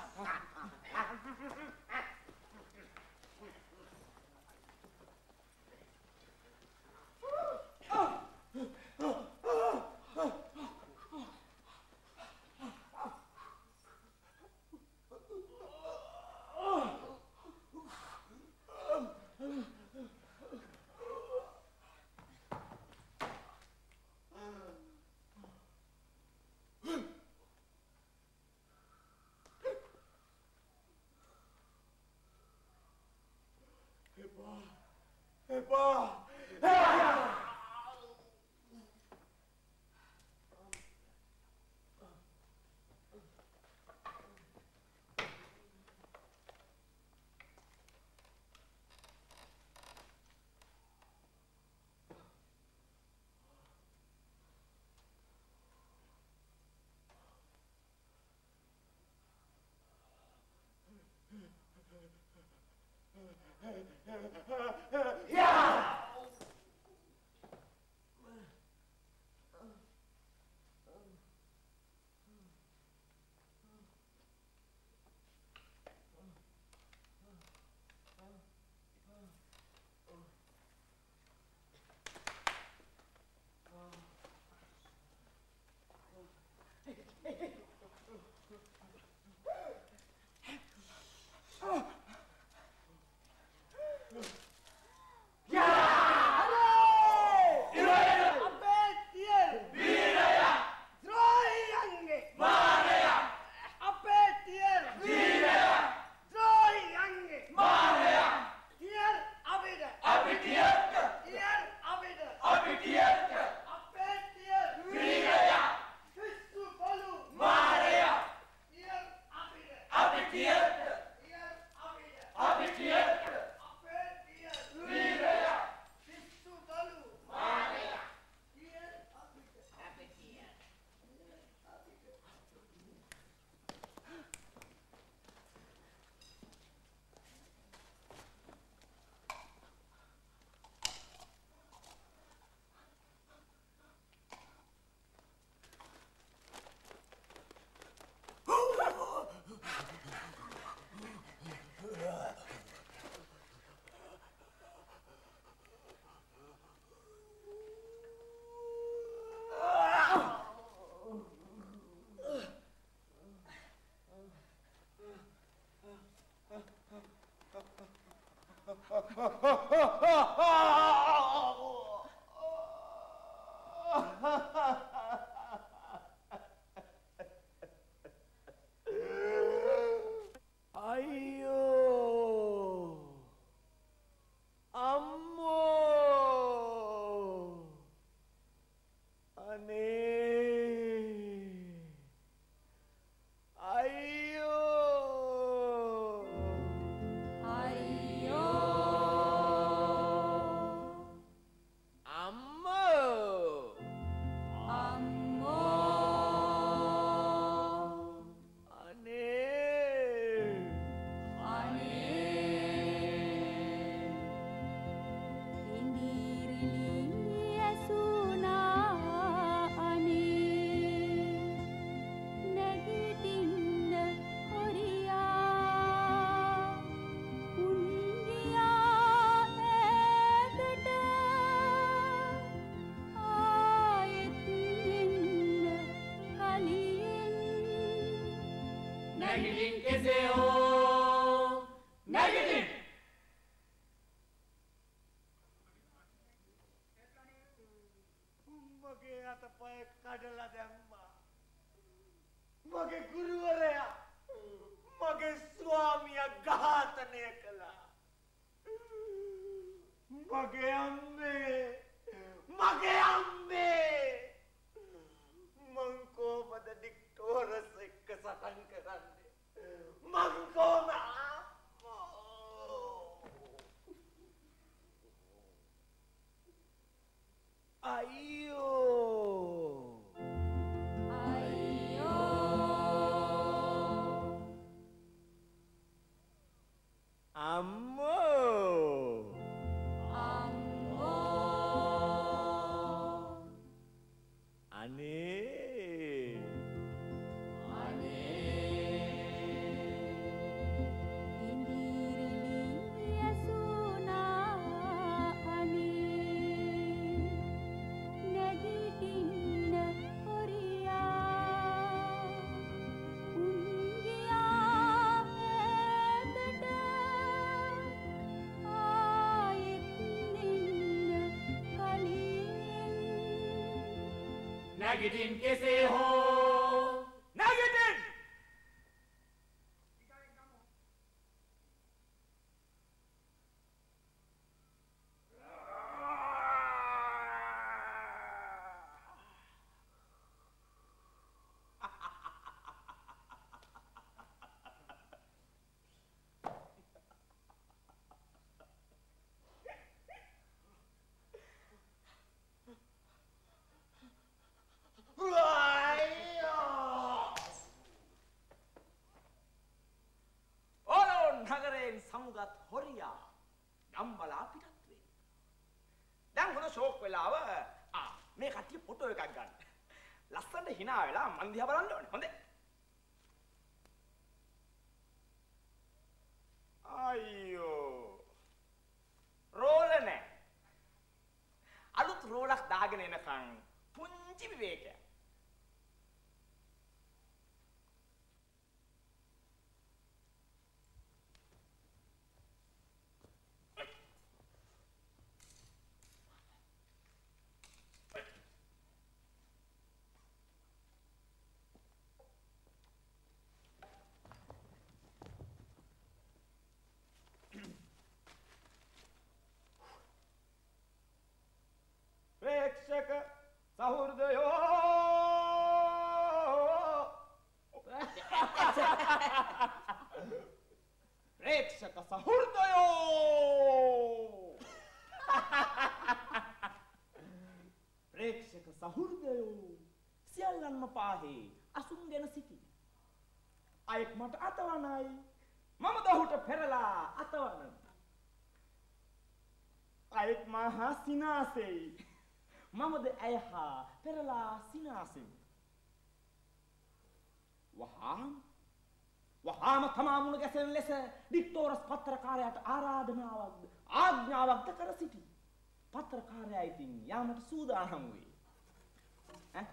නැගිටින් කෙසේ හෝ නැගිටින් නගරයෙන් සමුගත් හොරියා නම් බලා පිටත් වෙන්න. දැන් හොඳ ෂෝක් වෙලාව ආ මේ කට්ටිය ෆොටෝ එකක් ගන්න. ලස්සනට hina වෙලා මන් දිහා බලන්න ඕනේ. හොඳේ. අයියෝ. රෝල නැහැ. අලුත් රෝලක් දාගෙන එනකන් පුංචි විවේකයක්. ප්‍රේක්ෂක සහෘදයෝ ප්‍රේක්ෂක සහෘදයෝ ප්‍රේක්ෂක සහෘදයෝ සියල්ලන්ම පාහේ අසුන්ගෙන සිටි අයෙක් මට අතවනයි මම දහුට පෙරලා අතවනයි අයෙක් මහා සිනාසෙයි මමද ඇය හා පෙරලා සිනාසෙමි. වහාම වහාම තමා මුණ ගැසෙන ලෙස ඩික්ටෝරස් පත්‍රකාරයාට ආරාධනාවක්ද ආඥාවක්ද කර සිටි. පත්‍රකාරයා ඉතින් යාමට සූදානම් වේ. ඈ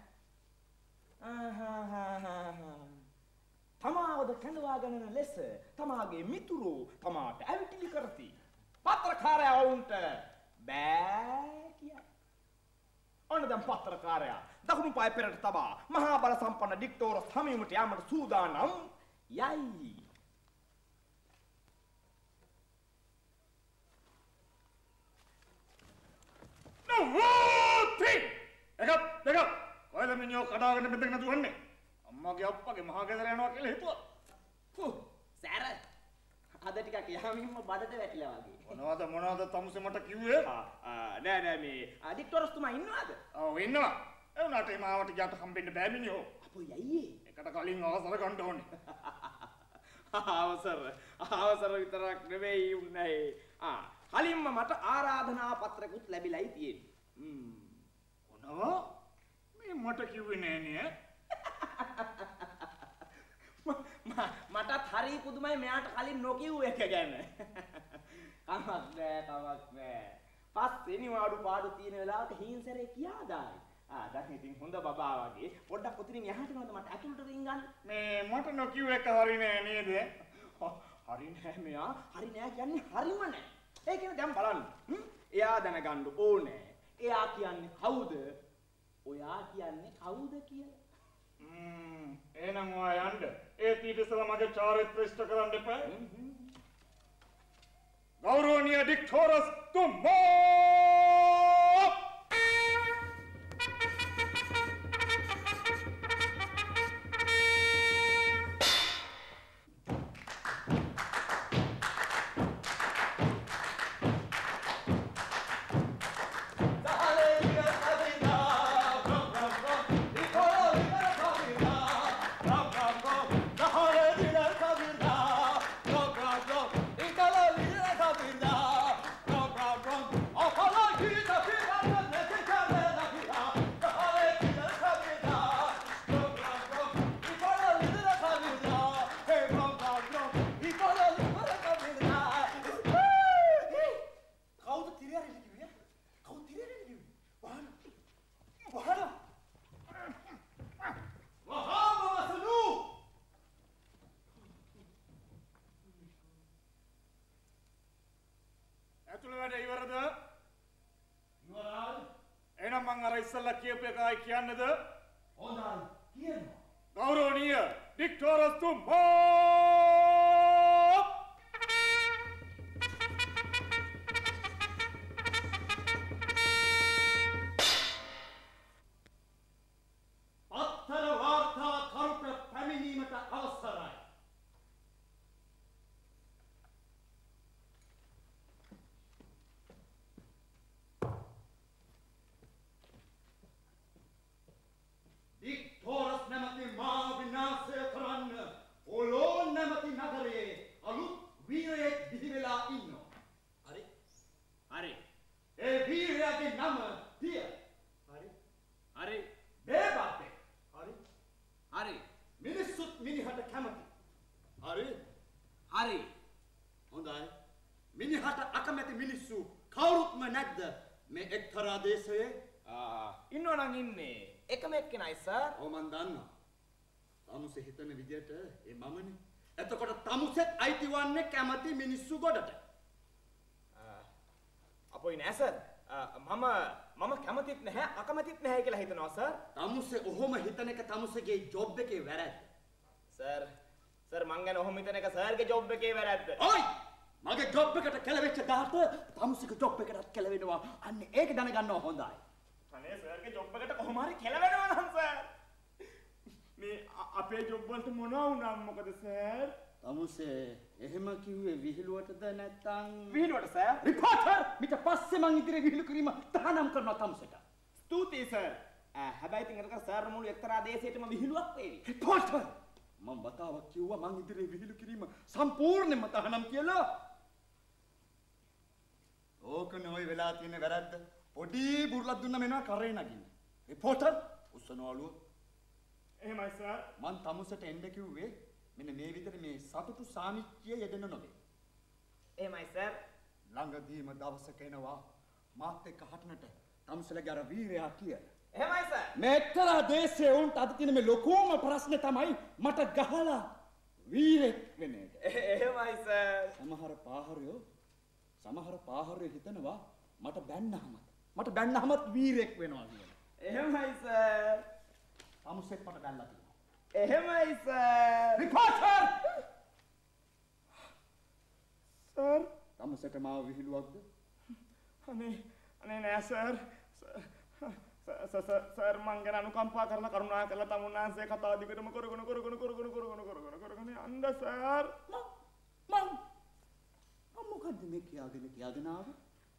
ආහාහාහා තමාවද කැඳවා ගන්නන ලෙස තමාගේ මිතුරෝ තමාට ඇවිටිලි කරති. පත්‍රකාරයා වුන්ට බෑ කියයි. ඔන්න දැන් පත්‍රකාරයා දකුණු පාය පෙරට තබා මහා බල සම්පන්න ඩික්ටෝරස් හමුවීමට යාමට සූදානම් යයි. නෝති එකක් දෙකක් ඔයද මිනිහෝ කඩාගෙන බෙදගෙන දුවන්නේ අම්මාගේ අප්පගේ මහා ගෙදර යනවා කියලා හිතුවා. ෆු සෑර අද ටිකක් යහමින්ම බඩට වැටිලා වගේ. මොනවද මොනවද තමුසේ මට කිව්වේ? නෑ නෑ මේ ඩික්ටෝරස් තුමා ඉන්නවද? ඔව් ඉන්නවා. ඒ උනාට ඒ මාවට යට හම්බෙන්න බෑ මිනිහෝ. අපෝ යයියේ. එකට කලින් අවසර ගන්න ඕනේ. අවසර අවසර විතරක් නෙවෙයි උන්නේ. ආ කලින්ම මට ආරාධනා පත්‍රකුත් ලැබිලායි තියෙන්නේ. හ්ම්. මොනවා? මේ මට කිව්වේ නෑ නේ. මටත් හරි පුදුමයි මෙයාට කලින් නොකියුව එක ගැන. කමක් නෑ කමක් නෑ. පස්සේ නිවාඩු පාඩු තියෙන වෙලාවට හීන්සරේ කියා දායි. ආ දැන් ඉතින් හොඳ බබා වගේ පොඩ්ඩක් උතරින් එහාට යනවද මට ඇතුළට රින්ගන්න. මේ මට නොකියුව එක හරි නෑ නේද? හරි නෑ මෙයා. හරි නෑ කියන්නේ හරිම නෑ. ඒ කියන්නේ දැන් බලන්න. එයා දැනගන්න ඕනේ. එයා කියන්නේ කවුද? ඔයා කියන්නේ කවුද කියලා. ම්ම් එහෙනම් ඔයා යන්න. ඒ ඊට ඉස්සෙල්ලා මගේ චාරිත්‍ර ඉෂ්ට කරන්න එපා. ගෞරවනීය ඩික්ටෝරස් තුමෝ ඉස්සල්ලා කියපු එකයි කියන්නේද? හොඳයි කියනවා. ගෞරවනීය ඩික්ටෝරස් තුමෝ පත්තර වාර්තා කරුට පැමිණීමට අවසරයි. ඩික්ටෝරස් නැමැති මා විනාශය කරන්න ඔලෝ නැමැති මිනිහට කැමති. හරි? හරි. හොඳයි. මිනිහට අකමැති මිනිස්සු කවුරුත්ම නැද්ද මේ එක්තරා දේශයේ? ආ ඉන්නෝ නම් ඉන්නේ. එකම එක්කෙනයි සර්. ඔව් මන් දන්නවා. තමුසේ හිතන විදියට ඒ මමනේ. එතකොට තමුසෙත් අයිති වන්නේ කැමති මිනිස්සු ගොඩට. අපොයි නෑ සර්. මම මම කැමතිත් නැහැ අකමැතිත් නැහැ කියලා හිතනවා සර්. තමුසේ ඔහොම හිතන එක තමුසේගේ ජොබ් එකේ වැරද්ද. සර් සර් මං ගැන ඔහොම හිතන එක සර්ගේ ජොබ් එකේ වැරද්ද. ඔයි! මගේ ජොබ් එකට කෙලවෙච්ච දාට තමුසේගේ ජොබ් එකටත් කෙලවෙනවා. අන්න ඒක දැනගන්නව හොඳයි. අනේ සර්ගේ ජොබ් එකට කොහොම හරි කෙලවෙනවා නම් සර්. මේ අපේ ජොබ් වලට මොනවා වුණා මොකද සර්? තමුසේ එහෙම කිව්වේ විහිළුවටද නැත්නම් විහිළුවට සර්? රිපෝටර්! මිට පස්සේ මං ඉදිරියේ විහිළු කිරීම තහනම් කරනවා තමුසේට. ස්තුතියි සර්. හැබැයි ඉතින් එතකොට සර් මුළු එක්තරා දේශයටම විහිළුවක් වේවි. රිපෝටර්! මම වතාවක් කිව්වා මං ඉදිරියේ විහිළු කිරීම සම්පූර්ණයෙන්ම තහනම් කියලා. ඕක නෝයි වෙලා තියෙන වැරද්ද. පොඩි බුරුලක් දුන්න මෙනවා කරේ නගින්න. රිපෝටර් උස්සනවලු. එහෙමයි සර්. මං තමුසට එන්න කිව්වේ මෙන්න මේ විදිහට මේ සතුටු සාමිච්චිය යෙදෙන්න නොවේ. එහෙමයි සර්. ළඟදීම දවසක එනවා මාත් එක්ක හටනට තමුසලගේ අර වීරයා කියලා. එහෙමයි සර්. මේ එක්තරා දේශයේ උන්ට අද තියෙන මේ ලොකුම ප්‍රශ්නේ තමයි මට ගහලා වීරෙක් වෙන එක. එහෙමයි සර්. සමහර පාහරයෝ සමහර පාහරයෝ හිතනවා මට බැන්නහම මට බැන්නහමත් වීරෙක් වෙනවා කියලා. එහෙමයි සර්. තමුසෙත් මට බැලලා තියෙනවා. එහෙමයි සර්. රිපෝටර්! සර් තමුසට මාව විහිළුවක්ද? අනේ අනේ නෑ සර්. සර් මං ගැන අනුකම්පා කරලා කරුණා කරලා තමුන්නාන්සේ කතා දිගටම කරගෙන කරගෙන කරගෙන කරගෙන කරගෙන කරගෙන යන්න සර්. මං මං මං මොකද්ද මේ කියාගෙන කියාගෙන ආවේ?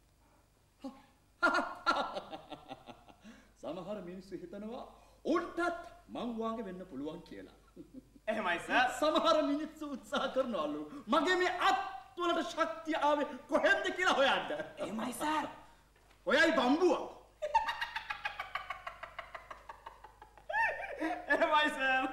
සමහර මිනිස්සු හිතනවා උන්ටත් මං වාගේ වෙන්න පුළුවන් කියලා. එහෙමයි සර්. සමහර මිනිස්සු උත්සාහ කරනවලු මගේ මේ අත් වලට ශක්තිය ආවේ කොහෙන්ද කියලා හොයන්න. එහෙමයි සර්. ඔයයි බම්බුවා. එහෙමයි සර්.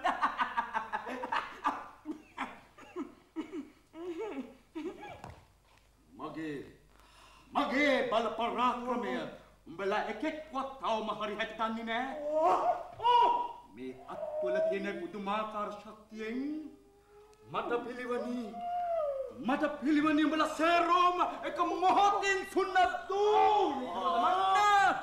මගේ මගේ බල පරාක්‍රමය උඹලා එකෙක්වත් තවම හරි හැටි දන්නේ නැහැ. මේ අත්වල තියෙන පුදුමාකාර ශක්තියෙන් මට පිළිවනි මට පිළිවනි උඹලා සේරෝම එක මොහොතින් සුන්නතු මන්න.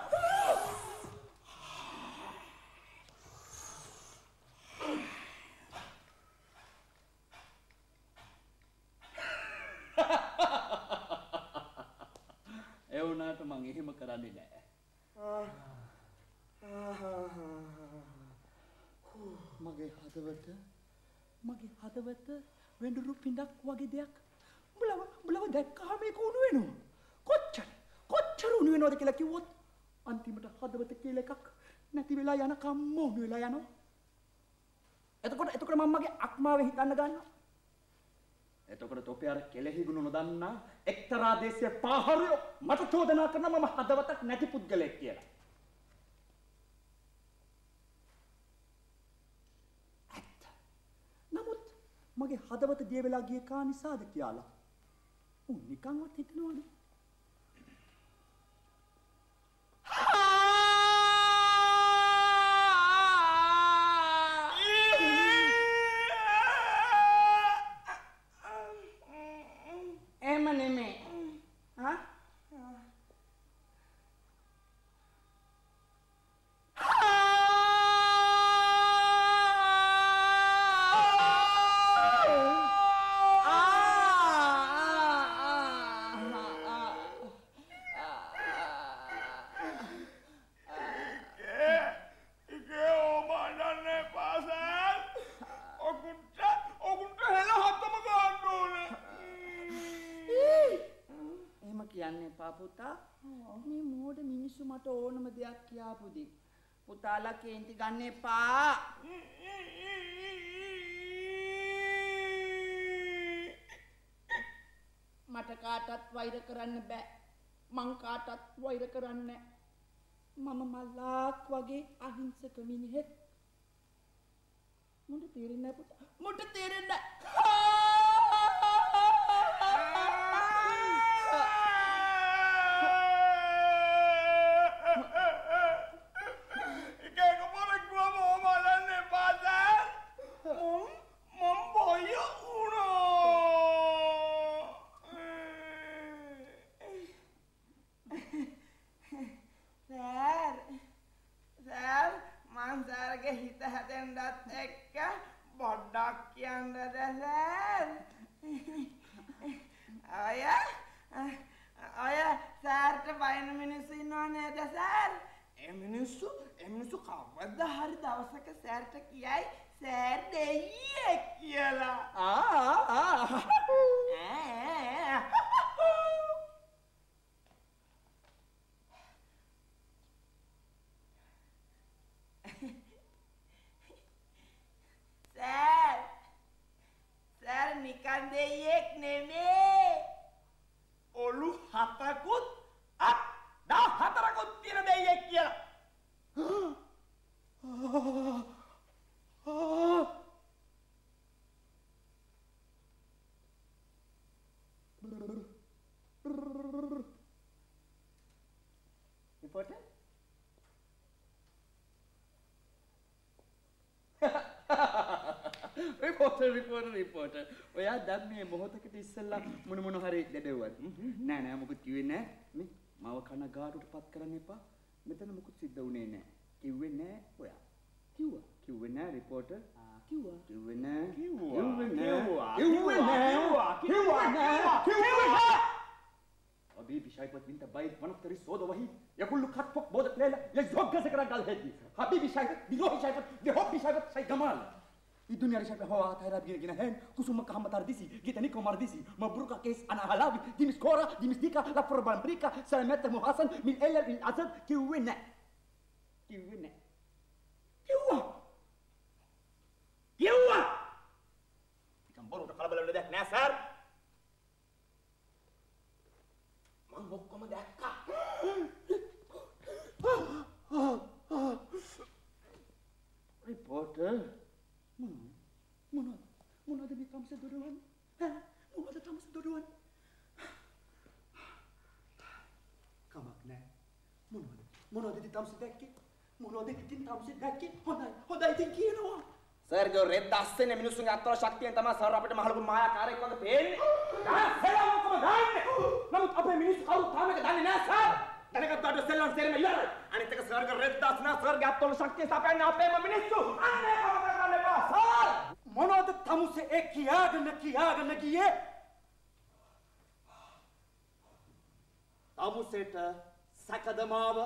ඒ වුණාට මං එහෙම කරන්නේ නැහැ. මගේ හදවත මගේ හදවත වෙඬුරු පිඬක් වගේ දෙයක් උඹලව උඹලව දැක්කහම ඒක උණු වෙනවා. කොච්චර කොච්චර උණු වෙනවද කියලා කිව්වොත් අන්තිමට හදවත කියලා එකක් නැති වෙලා යනකම් උණු වෙලා යනවා. එතකොට එතකොට මම මගේ අක්මාවේ හිතන්න ගන්නවා. එතකොට තොපේ අර කෙලෙහි ගුණ නොදන්නා එක්තරා දේශයේ පාහරයෝ මට චෝදනා කරනවා මම හදවතක් නැති පුද්ගලෙක් කියලා. ඇත්ත. නමුත් මගේ හදවත දිය වෙලා ගිය කා නිසාද කියලා. උන් නිකන්වත් හිතනවද? මේ මෝඩ මිනිස්සු මට ඕනම දෙයක් කියාපුදී පුතාලා කේන්ති ගන්න එපා. මට කාටවත් වෛර කරන්න බෑ. මං කාටවත් වෛර කරන්නේ මම මල්ලාක් වගේ අහිංසක මිනිහෙක්. මුන්ට තේරෙන්නේ නැහැ පුතා. මුන්ට තේරෙන්නේ නැහැ. Reporter, reporter, reporter. ඔයා දැන් මේ මොහොතකට ඉස්සෙල්ලා මොන මොන හරි දෙදෙව්වද? නෑ නෑ මොකුත් කිව්වේ නෑ. මේ මාව කන ගාඩුවටපත් කරන්න එපා. මෙතන මොකුත් සිද්ධ වුණේ නෑ. කිව්වේ නෑ ඔයා. කිව්වා. කිව්වේ නෑ reporter. කිව්වා. කිව්වේ නෑ. කිව්වා. කිව්වේ නෑ. කිව්වා. කිව්වා නෑ. حبيبي شايفك انت بايت منطر السودا وهي يقول له خطفك بودك ليلى يزوج جزك رجال هدي حبيبي شايفك بيروح شايفك بحبي شايفك شايف جمال الدنيا اللي شايفها هو هاي بيجي جناهين كوسومك هم ترديسي جيت نيكو مرديسي مبروك كيس انا هلاوي دي مسكوره دي مسديكا لفر بامريكا سلامات ابو حسن من الا الاسد كيونا كيونا كيوا كيوا كان برو تقلب ولا ده ناصر من بكم دكا reporter මොනවද මොනවද මේ කම්ස දොඩවන්නේ ඈ මොකද කම්ස දොඩවන්නේ කමක් නැහැ මොනවද මොනවද ඉතින් කම්ස දැක්කේ මොනවද ඉතින් කම්ස දැක්කේ හොඳයි හොඳයි ඉතින් කියනවා සර් ගෝ රෙද්ද අස්සනේ මිනිස්සුන්ගේ අත්වල ශක්තියෙන් තමයි සර් අපිට මහලුකු මායාකාරයෙක් වගේ පේන්නේ යා සෙල්ලම් ඔක්කොම දාන්නේ නමුත් අපේ මිනිස්සු කවුරුත් තාම එක දන්නේ නැහැ සර් දැනගත්ත අද සෙල්ලම් සෙරෙම ඉවරයි අනිත් එක සර් ගෝ රෙද්ද අස්නා සර්ගේ අත්වල ශක්තිය සපයන්නේ අපේම මිනිස්සු අනේ කම කරන්න එපා සර් මොනවද තමුසේ ඒ කියාගෙන කියාගෙන ගියේ තමුසේට සකදමාව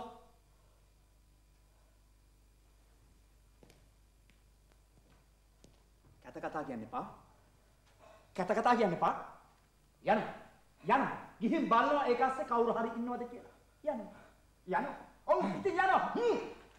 කත කතා කියන්න එපා කත කතා කියන්න එපා යන්න යන්න ගිහින් බලනවා ඒක ඇස්සේ කවුරු හරි ඉන්නවද කියලා යන්න යන්න ඔව් ඉතින් යන්න හ්ම්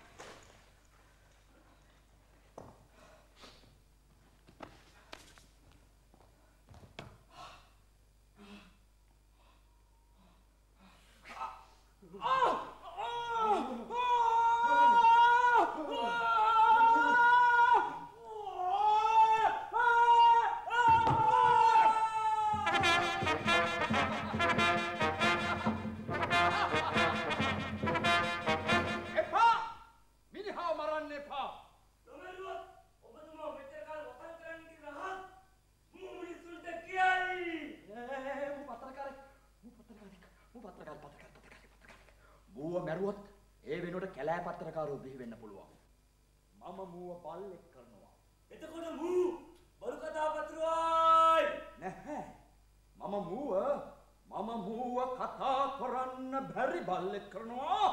මැරුවොත් ඒ වෙනුවට කැලෑ පත්‍රකාරෝ බිහි වෙන්න පුළුවන්. මම මූව බල්ලෙක් කරනවා. එතකොට මූ බරු කතා පත්‍රවයි. නැහැ. මම මූව මම මූව කතා කරන්න බැරි බල්ලෙක් කරනවා.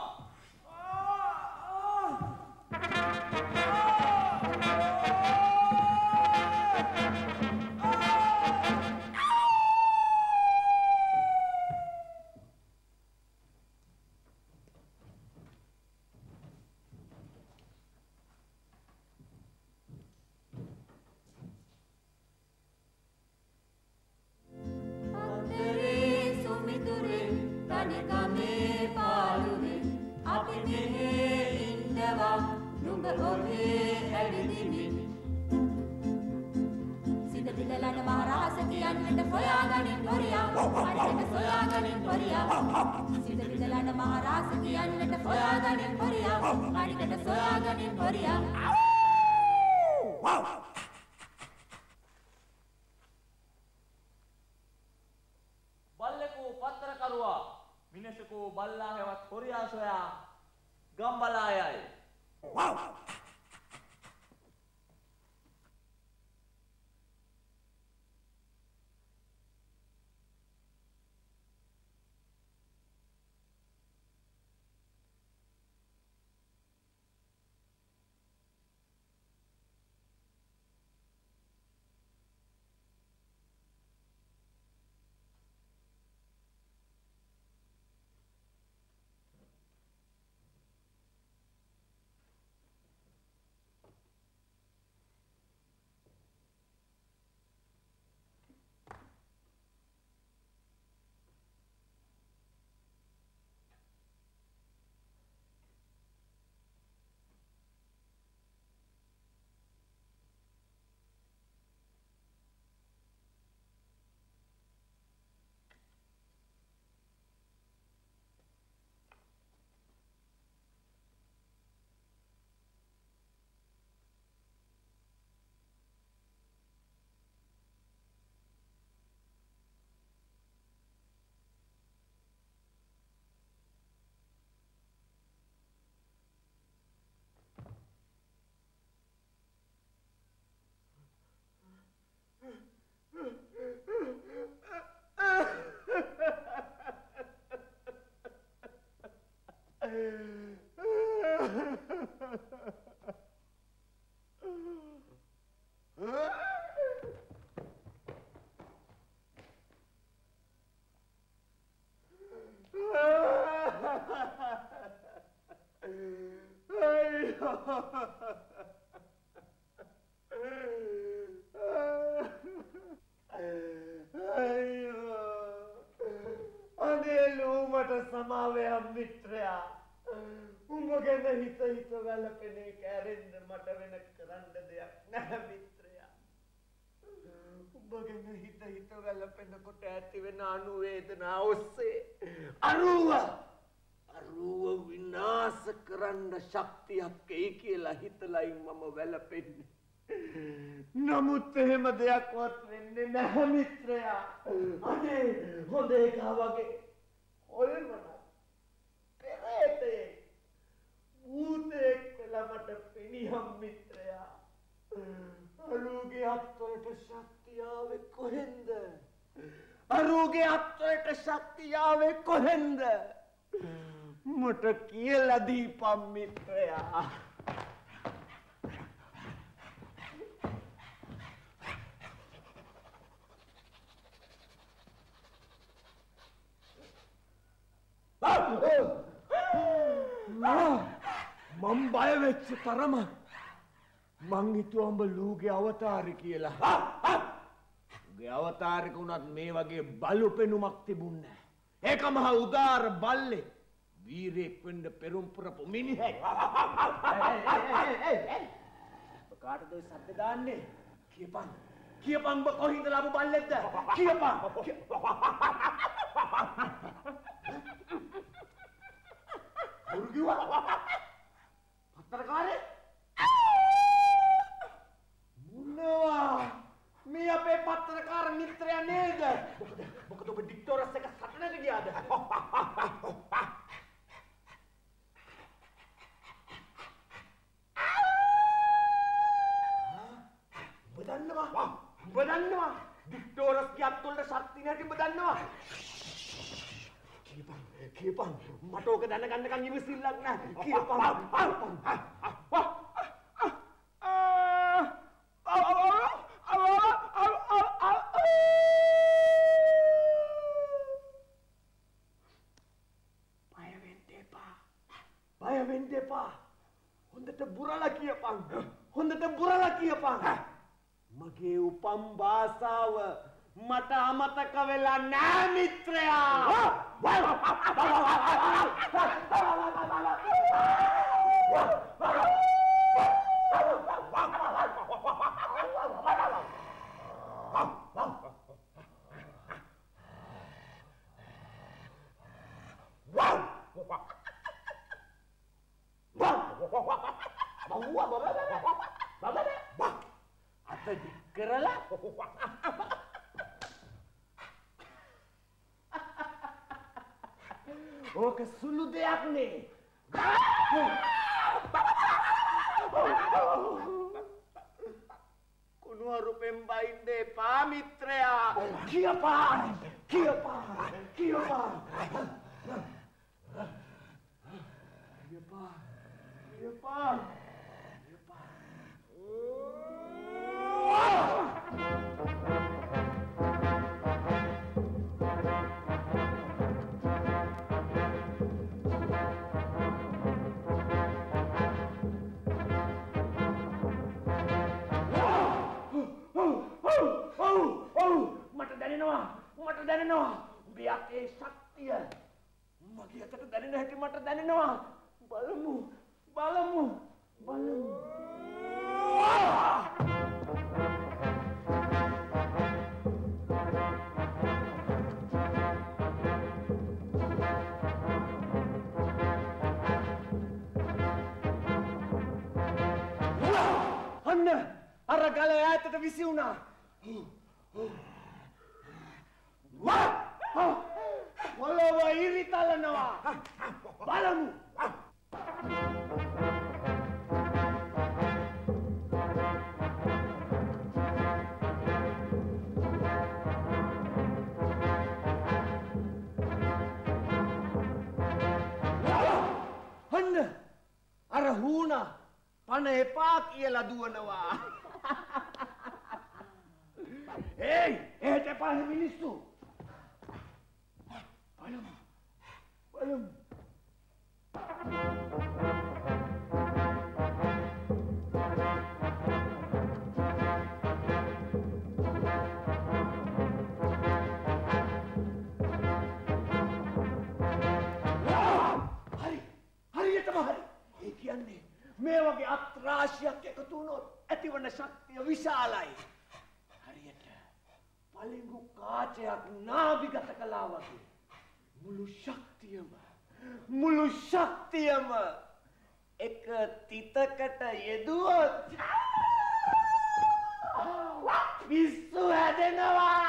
කියන්නට සොයාගනින් හොරියා අනිකට සොයාගනින් හොරියා සිත විදලන මහරාස කියන්නට සොයාගනින් හොරියා අනිකට සොයාගනින් හොරියා බල්ලෙකු පත්තරකරුවා මිනිසෙකු බල්ලා හැවත් හොරියා සොයා ගම්බලා යයි. ශක්තියක් එයි කියලා හිතලයි මම වැළපෙන්නේ. නමුත් එහෙම දෙයක්වත් වෙන්නේ නැහැ මිත්‍රයා. අනේ හොඳ එකා වගේ හොල්මන පෙරේතේ භූතෙක් වෙලා මට පෙනියම් මිත්‍රයා. අරුගේ අත්වලට ශක්තිය ආවේ කොහෙන්ද? අරුගේ අත්වලට ශක්තිය ආවේ කොහෙන්ද? මට කියලා දීපම් මිත්‍රයා. මම බය වෙච්ච තරම මං හිතුවා උඹ ලූගේ අවතාරය කියලා. උගේ අවතාරයක උනත් මේ වගේ බලු පෙනුමක් තිබුණේ නැහැ. ඒක මහ උදාර බල්ලෙක්. වීරයෙක් වෙන්න පෙරම් පුරපු මිනිහෙක්. කාටද ඔය සද්ද දාන්නේ? කියපන්. කියපන් ඔබ කොහින්ද ලාපු බල්ලෙක්ද? කියපන්. මුර්ගිවා. පත්තරකාරේ? මොනවා? මේ අපේ පත්තරකාර මිත්‍රයා නේද? මොකද මොකද ඔබ ඩික්ටෝරස් එක සටනට ගියාද? බදන්නවා බදන්නවා ඩික්ටෝරස්ගේ අත්වලට ශක්තිය නැති බදන්නවා. කියපන් කියපන් මට ඕක දැනගන්නකම් ඉවසිල්ලක් නැහැ. කියපන් බය වෙන්න එපා. බය වෙන්න එපා. හොඳට බුරලා කියපන්. හොඳට බුරලා කියපන්. මගේ උපම් භාෂාව මට අමතක වෙලා නෑ මිත්‍රයා. ඕක සුළු දෙයක් නේ. කුණුවරුපෙන් බයින්ද එපා මිත්‍රයා. කියපා කියපා කියපා කියපා කියපා මට දැනෙනවා මට දැනෙනවා උඹේ අතේ ශක්තිය මගේ අතට දැනෙන හැටි මට දැනෙනවා බලමු බලමු බලමු අන්න අර ගල ඈතට විසි වුණා. පොළොව ඉරිතලනවා. බලමු. අන්න අර හුණා පණ එපා කියලා දුවනවා. ඒයි එහෙට එපා මිනිස්සු. බලමු බලමු. හරි හරියටම හරි. ඒ කියන්නේ මේ වගේ අත්‍රාශියක් එකතු වුණොත් ඇතිවන ශක්තිය විශාලයි. හරියට පලිඟු කාචයක් නාභිගත කළා වගේ මුළු ශක්තියම මුළු ශක්තියම එක තිතකට යෙදුවොත් පිස්සු හැදෙනවා.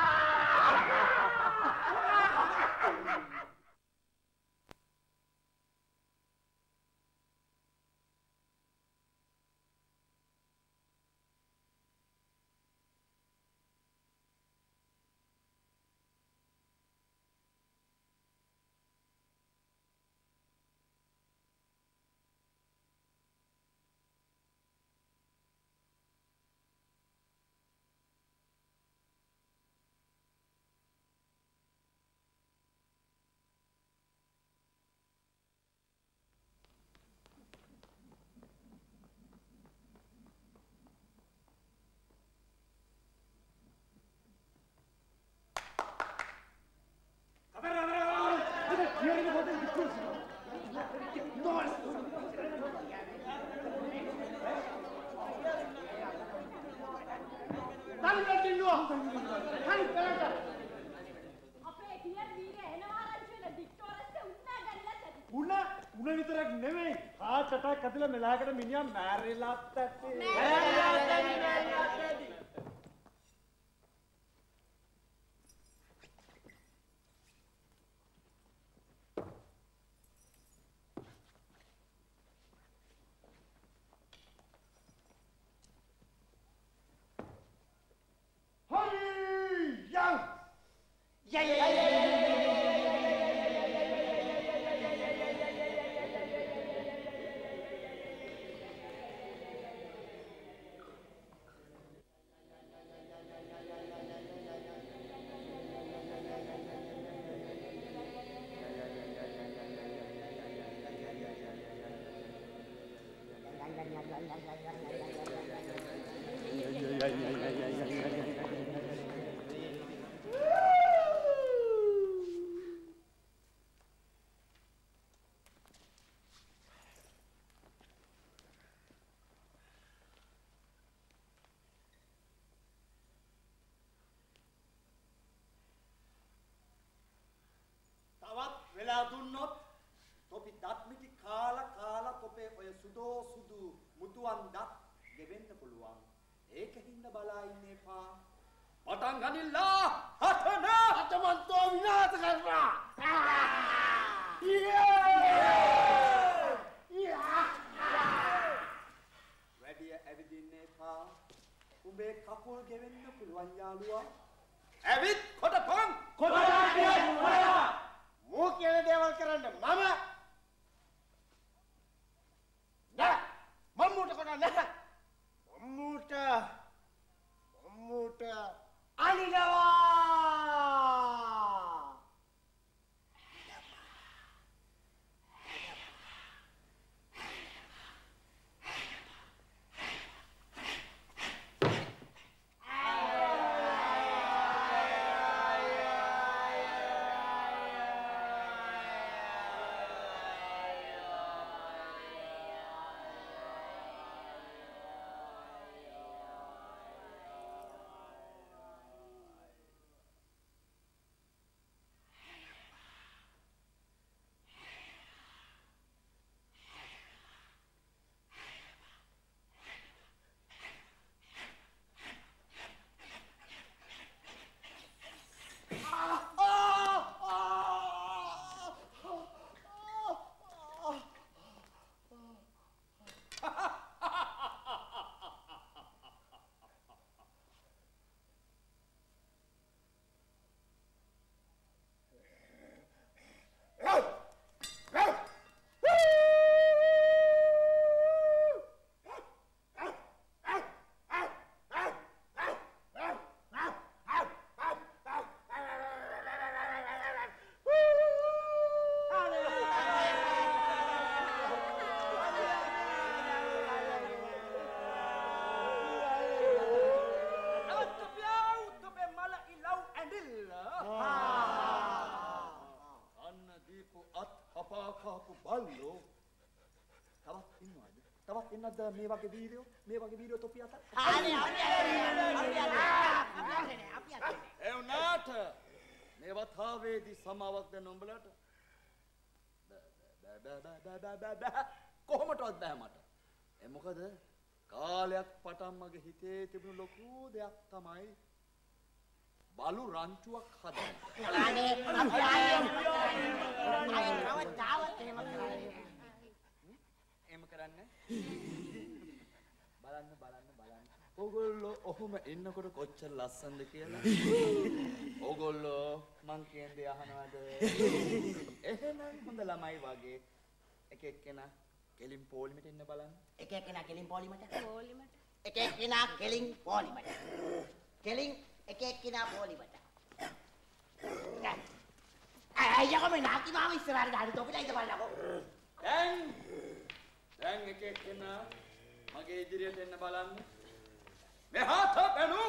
උණ විතරක් නෙමෙයි හාට් ඇටැක් ඇතිලා මෙලහකට මිනිහා මැරිලාත් ඇති. තවත් වෙලා දුන්නොත් තොපි දත් මිටි කාලා කාලා තොපේ ඔය සුදෝ සුදු මුතුන් දත් ගෙවෙන්න පුළුවන්. ඒකින්ද බලා ඉන්න එපා. පටන් ගනිලා හතන අතමන්තෝ විනාශ කරනවා. වැඩිය ඇවිදින්න එපා. උඹේ කකුල් ගෙවෙන්න පුළුවන් යාළුවා. ඇවිත් කොටපන්. කොටා කියන්නේ ඔයා. මෝ කියන දේවල් කරන්න මම නෑ. මම්මුට කොටන්න නෑ. මම්මුට මම්මුට අනිනවා. මේ වගේ වීරයෝ මේ වගේ වීරයෝ තොපි අත අනේ අනේ අනේ අපි අත ඒ උනාට මේ වතාවේදී සමාවක් දෙන්න උඹලට බෑ බෑ බෑ බෑ බෑ බෑ කොහොමදවත් බෑ මට ඒ මොකද කාලයක් පටන් මගේ හිතේ තිබුණු ලොකු දෙයක් තමයි බලු රංචුවක් හදන්න අනේ අපි ආයේ කවදාවත් එහෙම කරන්නේ එහෙම කරන්නේ බලන්න බලන්න බලන්න ඕගොල්ලෝ ඔහොම ඉන්නකොට කොච්චර ලස්සනද කියලා ඕගොල්ලෝ මං කියන දේ අහනවද එහෙනම් හොඳ ළමයි වගේ එක එක්කෙනා කෙලින් පොලිමට එන්න බලන්න එක එක්කෙනා කෙලින් පොලිමට පොලිමට එක එක්කෙනා කෙලින් පොලිමට කෙලින් එක එක්කෙනා පොලිමට අයියෝ මේ නාකි මාම ඉස්සරහට ගහන්න තොපිලා ඉඳ බලන්නකෝ දැන් දැන් එක එක්කෙනා මගේ ඉදිරියට එන්න බලන්න මෙහාට බැලු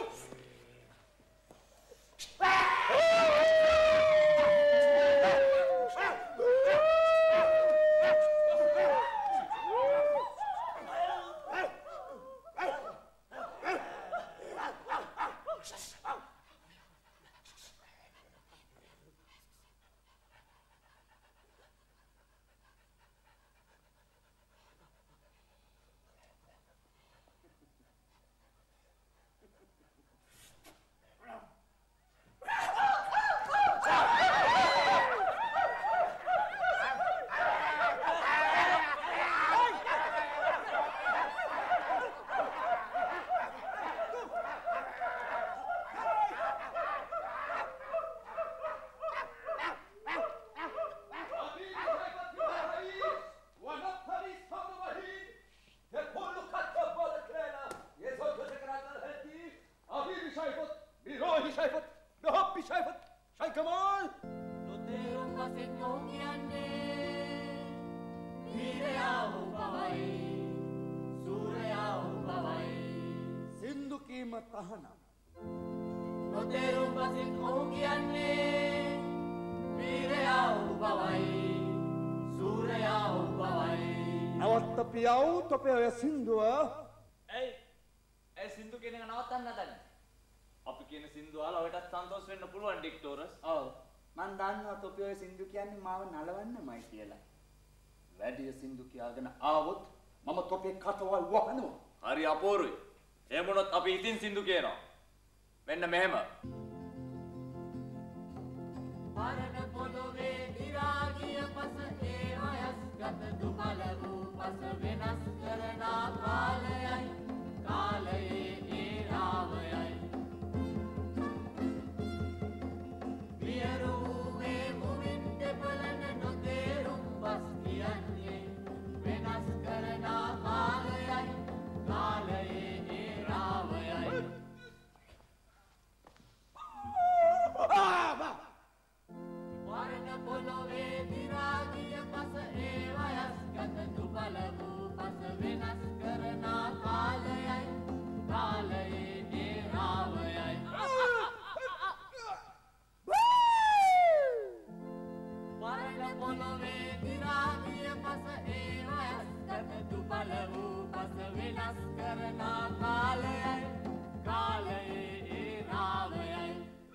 තොපේ ඔය සින්දුව ඇයි ඒ සින්දු කියන එක නවත්තන්න නැතනේ අපි කියන සින්දු අහලා ඔයටත් සන්තෝෂ වෙන්න පුළුවන් ඩික්ටෝරස් ඔව් මං දන්නවා තොපේ ඔය සින්දු කියන්නේ මාව නලවන්නමයි කියලා වැඩි සින්දු කියාගෙන ආවොත් මම තොපේ කටවල් වහනවා හරි අපෝරුයි එහෙම වුණොත් අපි ඉතින් සින්දු කියනවා මෙන්න මෙහෙම පරණ පොළොවේ දිරා ගිය පස දුබල වූ පස වෙනස් කරන කාලයයි කාලයේ ඒ රාවයයි වියරුවේ මුවින් දෙපළන නොතේරුම් බස් කියන්නේ වෙනස් කරන කාලයයි කාලයේ ඒ රාවයයි වරණ පොළොවේ දිරාගිය පස ඒ වයස්ගත දුබල වූ පස වෙනස් කරන කාලයයි කාලයේ ඒ රාවයයි වරණ පොළොවේ දිරාගිය පස ඒ වයස්ගත දුබල වූ පස වෙනස් කරන කාලයයි කාලයේ ඒ රාවයයි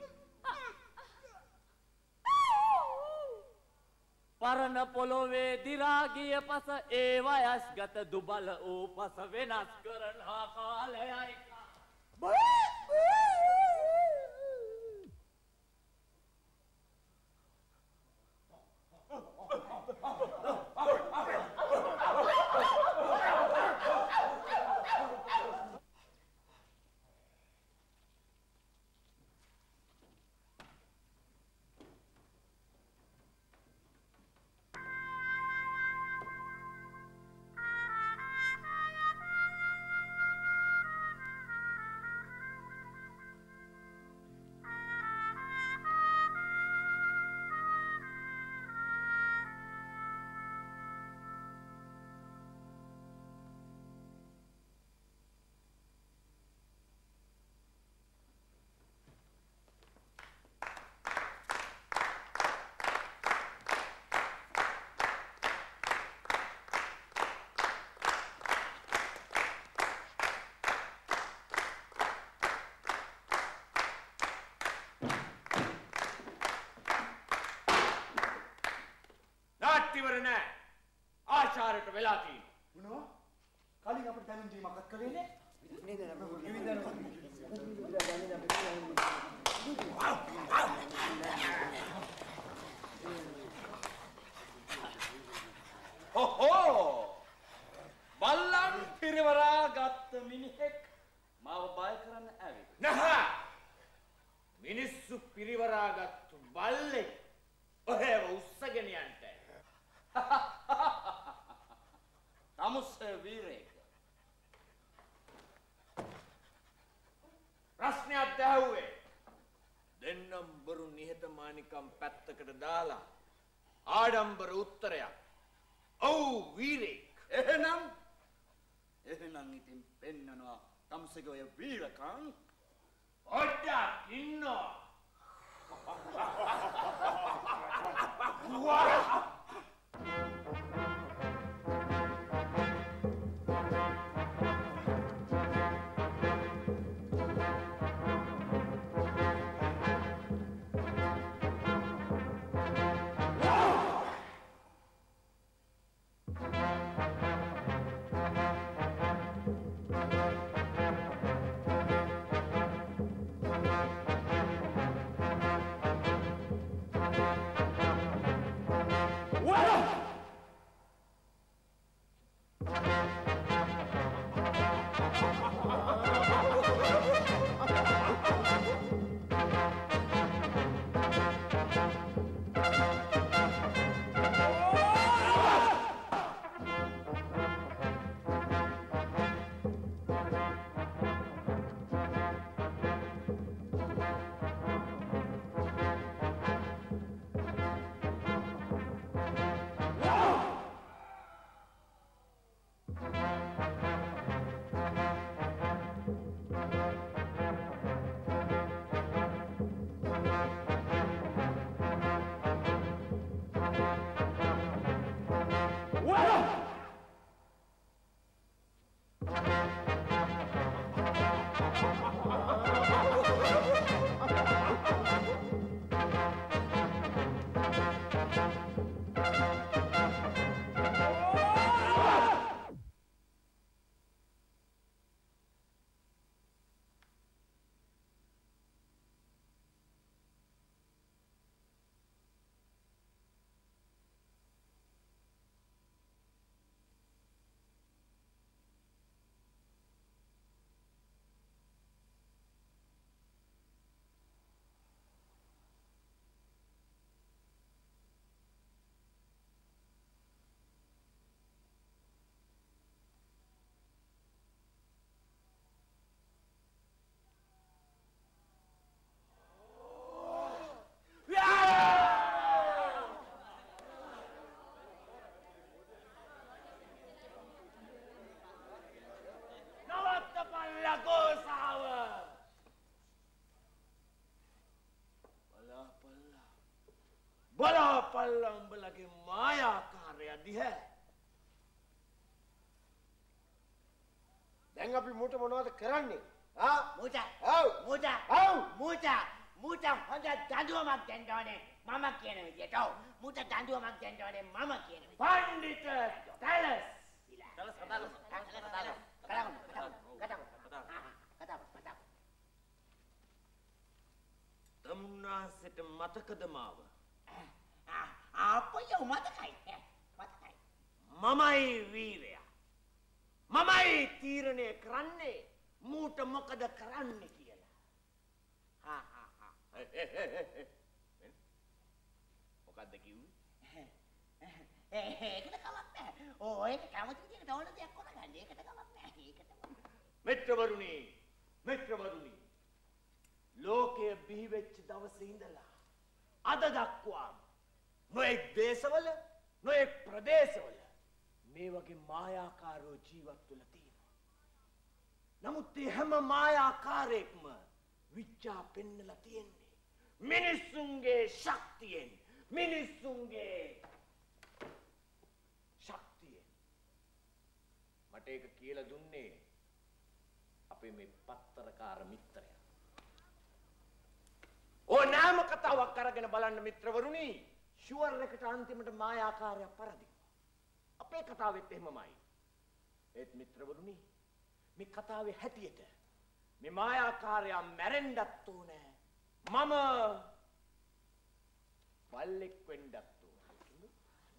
පරණ පොළොවේ දිරා ගිය පස ඒ වයස්ගත දුබල වූ පස වෙනස් කරන කාලයයි ඉවර නෑ. ආචාර්යට වෙලා තියෙනවා. මොනවා? කලින් අපිට දැනුම් දීමක්වත් කළේ නෑ. නේද? හොහෝ! බල්ලන් පිරිවරා ගත්ත මිනිහෙක් මාව බය කරන්න ඇවිත්. නැහැ. මිනිස්සු පිරිවරා ගත්තු බල්ලෙක් ඔහෙව උස්සගෙන යන්න. තමුස් වීරයෙක්. ප්‍රශ්නයක් දැහුවේ. දෙන්නම් බරු නිහතමානිකම් පැත්තකට දාලා ආඩම්බර උත්තරයක්. ඔව් වීරයෙක්. එහෙනම් එහෙනම් ඉතින් පෙන්නනවා තමුසේගේ ඔය වීරකම්. පොඩ්ඩක් ඉන්නවා. බලාපල්ලා උඹලගේ මායාකාරය දිහා. දැන් අපි මුට මොනවද කරන්නේ? ආ මුට. ඔව්. මුට. ඔව්. මුට. මුට හොඳ දඬුවමක් දෙන්න ඕනේ. මම කියන විදියට. ඔව්. මුට දඬුවමක් දෙන්න ඕනේ. මම කියන විදියට. පණ්ඩිත ටයිලස්. ටයිලස් කතාලස්. කතාලස්. කතාලස්. කතාලස්. කතාලස්. කතාලස්. තමුන්නාසෙට මතකද මාව? අපෝ මතකයි. මතකයි. මමයි වීරයා. මමයි තීරණය කරන්නේ මූට මොකද කරන්න කියලා. හා හා හා. මොකද්ද කිව්වේ? ඒකට කමක් නැහැ. ඕ ඒක කැමති විදිහට ඕන දෙයක් කරගන්න. ඒකට කමක් නැහැ. ඒකට. මිත්‍රවරුනි, මිත්‍රවරුනි. ලෝකය බිහි වෙච්ච දවසේ ඉඳලා අද දක්වා නොඑක් දේශවල, නොඑක් ප්‍රදේශවල මේ වගේ මායාකාරෝ ජීවත් වෙලා තියෙනවා. නමුත් මේ හැම මායාකාරයෙක්ම විචා පෙන්නලා තියෙන්නේ මිනිසුන්ගේ ශක්තියෙන්, මිනිසුන්ගේ ශක්තියෙන්. මට ඒක කියලා දුන්නේ අපේ මේ පත්තරකාර මිත්‍රයා. ඕනෑම කතාවක් අරගෙන බලන්න මිත්‍රවරුනි, ෂුවර් එකට අන්තිමට මායාකාරයක් පරදිනවා. අපේ කතාවෙත් එහෙමමයි. ඒත් මිත්‍රවරුනි, මේ කතාවේ හැටියට මේ මායාකාරයා මැරෙන්නත් ඕනේ. මම බල්ලෙක් වෙන්නත් ඕනේ.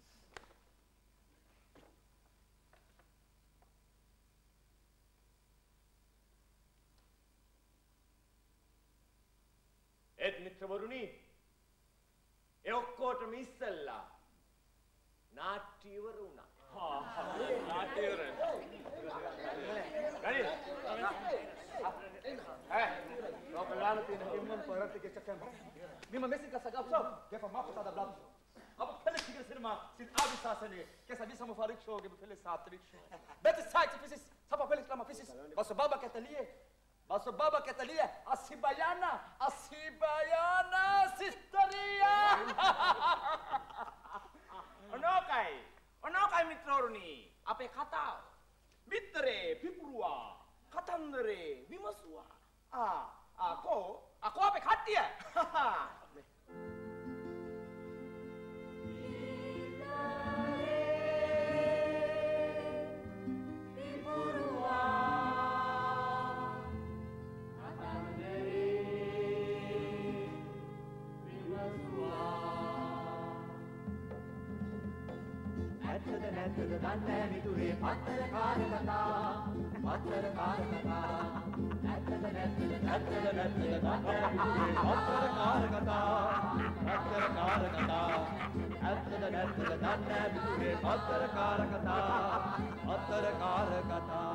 ඒත් මිත්‍රවරුනි, ඒ ඔක්කොටම ඉස්සෙල්ලා නාට්‍ය ඉවර වුණා. නාට්‍ය ඉවර. ගනි. Eh, lo pelano tiene que un poder que se cambia. Mima Messi ka sagap so, que fa ma passada blab. Abo pele tigre cinema, sin avisa sene, que sa visa mo farik show, que pele satrik show. Bet site fisis, sapa pele clama fisis. Baso baba katalie. Baso baba katalie, asibaiana, asibaiana sisteria. Onokai. Onokai mitroruni. Ape kataw. Mitre pipuruwa. Katandare විමසුවා. ආ අකෝ අකෝ අපේ කට්ටිය. ඇත්තද නැත්තද දන්නේ මිතුරේ පත්තරකාර කතා. පත්තරකාර කතා. ඇත්තද නැත්තද ඇත්තද නැත්තද දන්නේ මිතුරේ පත්තරකාර කතා. පත්තරකාර කතා. ඇත්තද නැත්තද දන්නේ මිතුරේ පත්තරකාර කතා. පත්තරකාර කතා.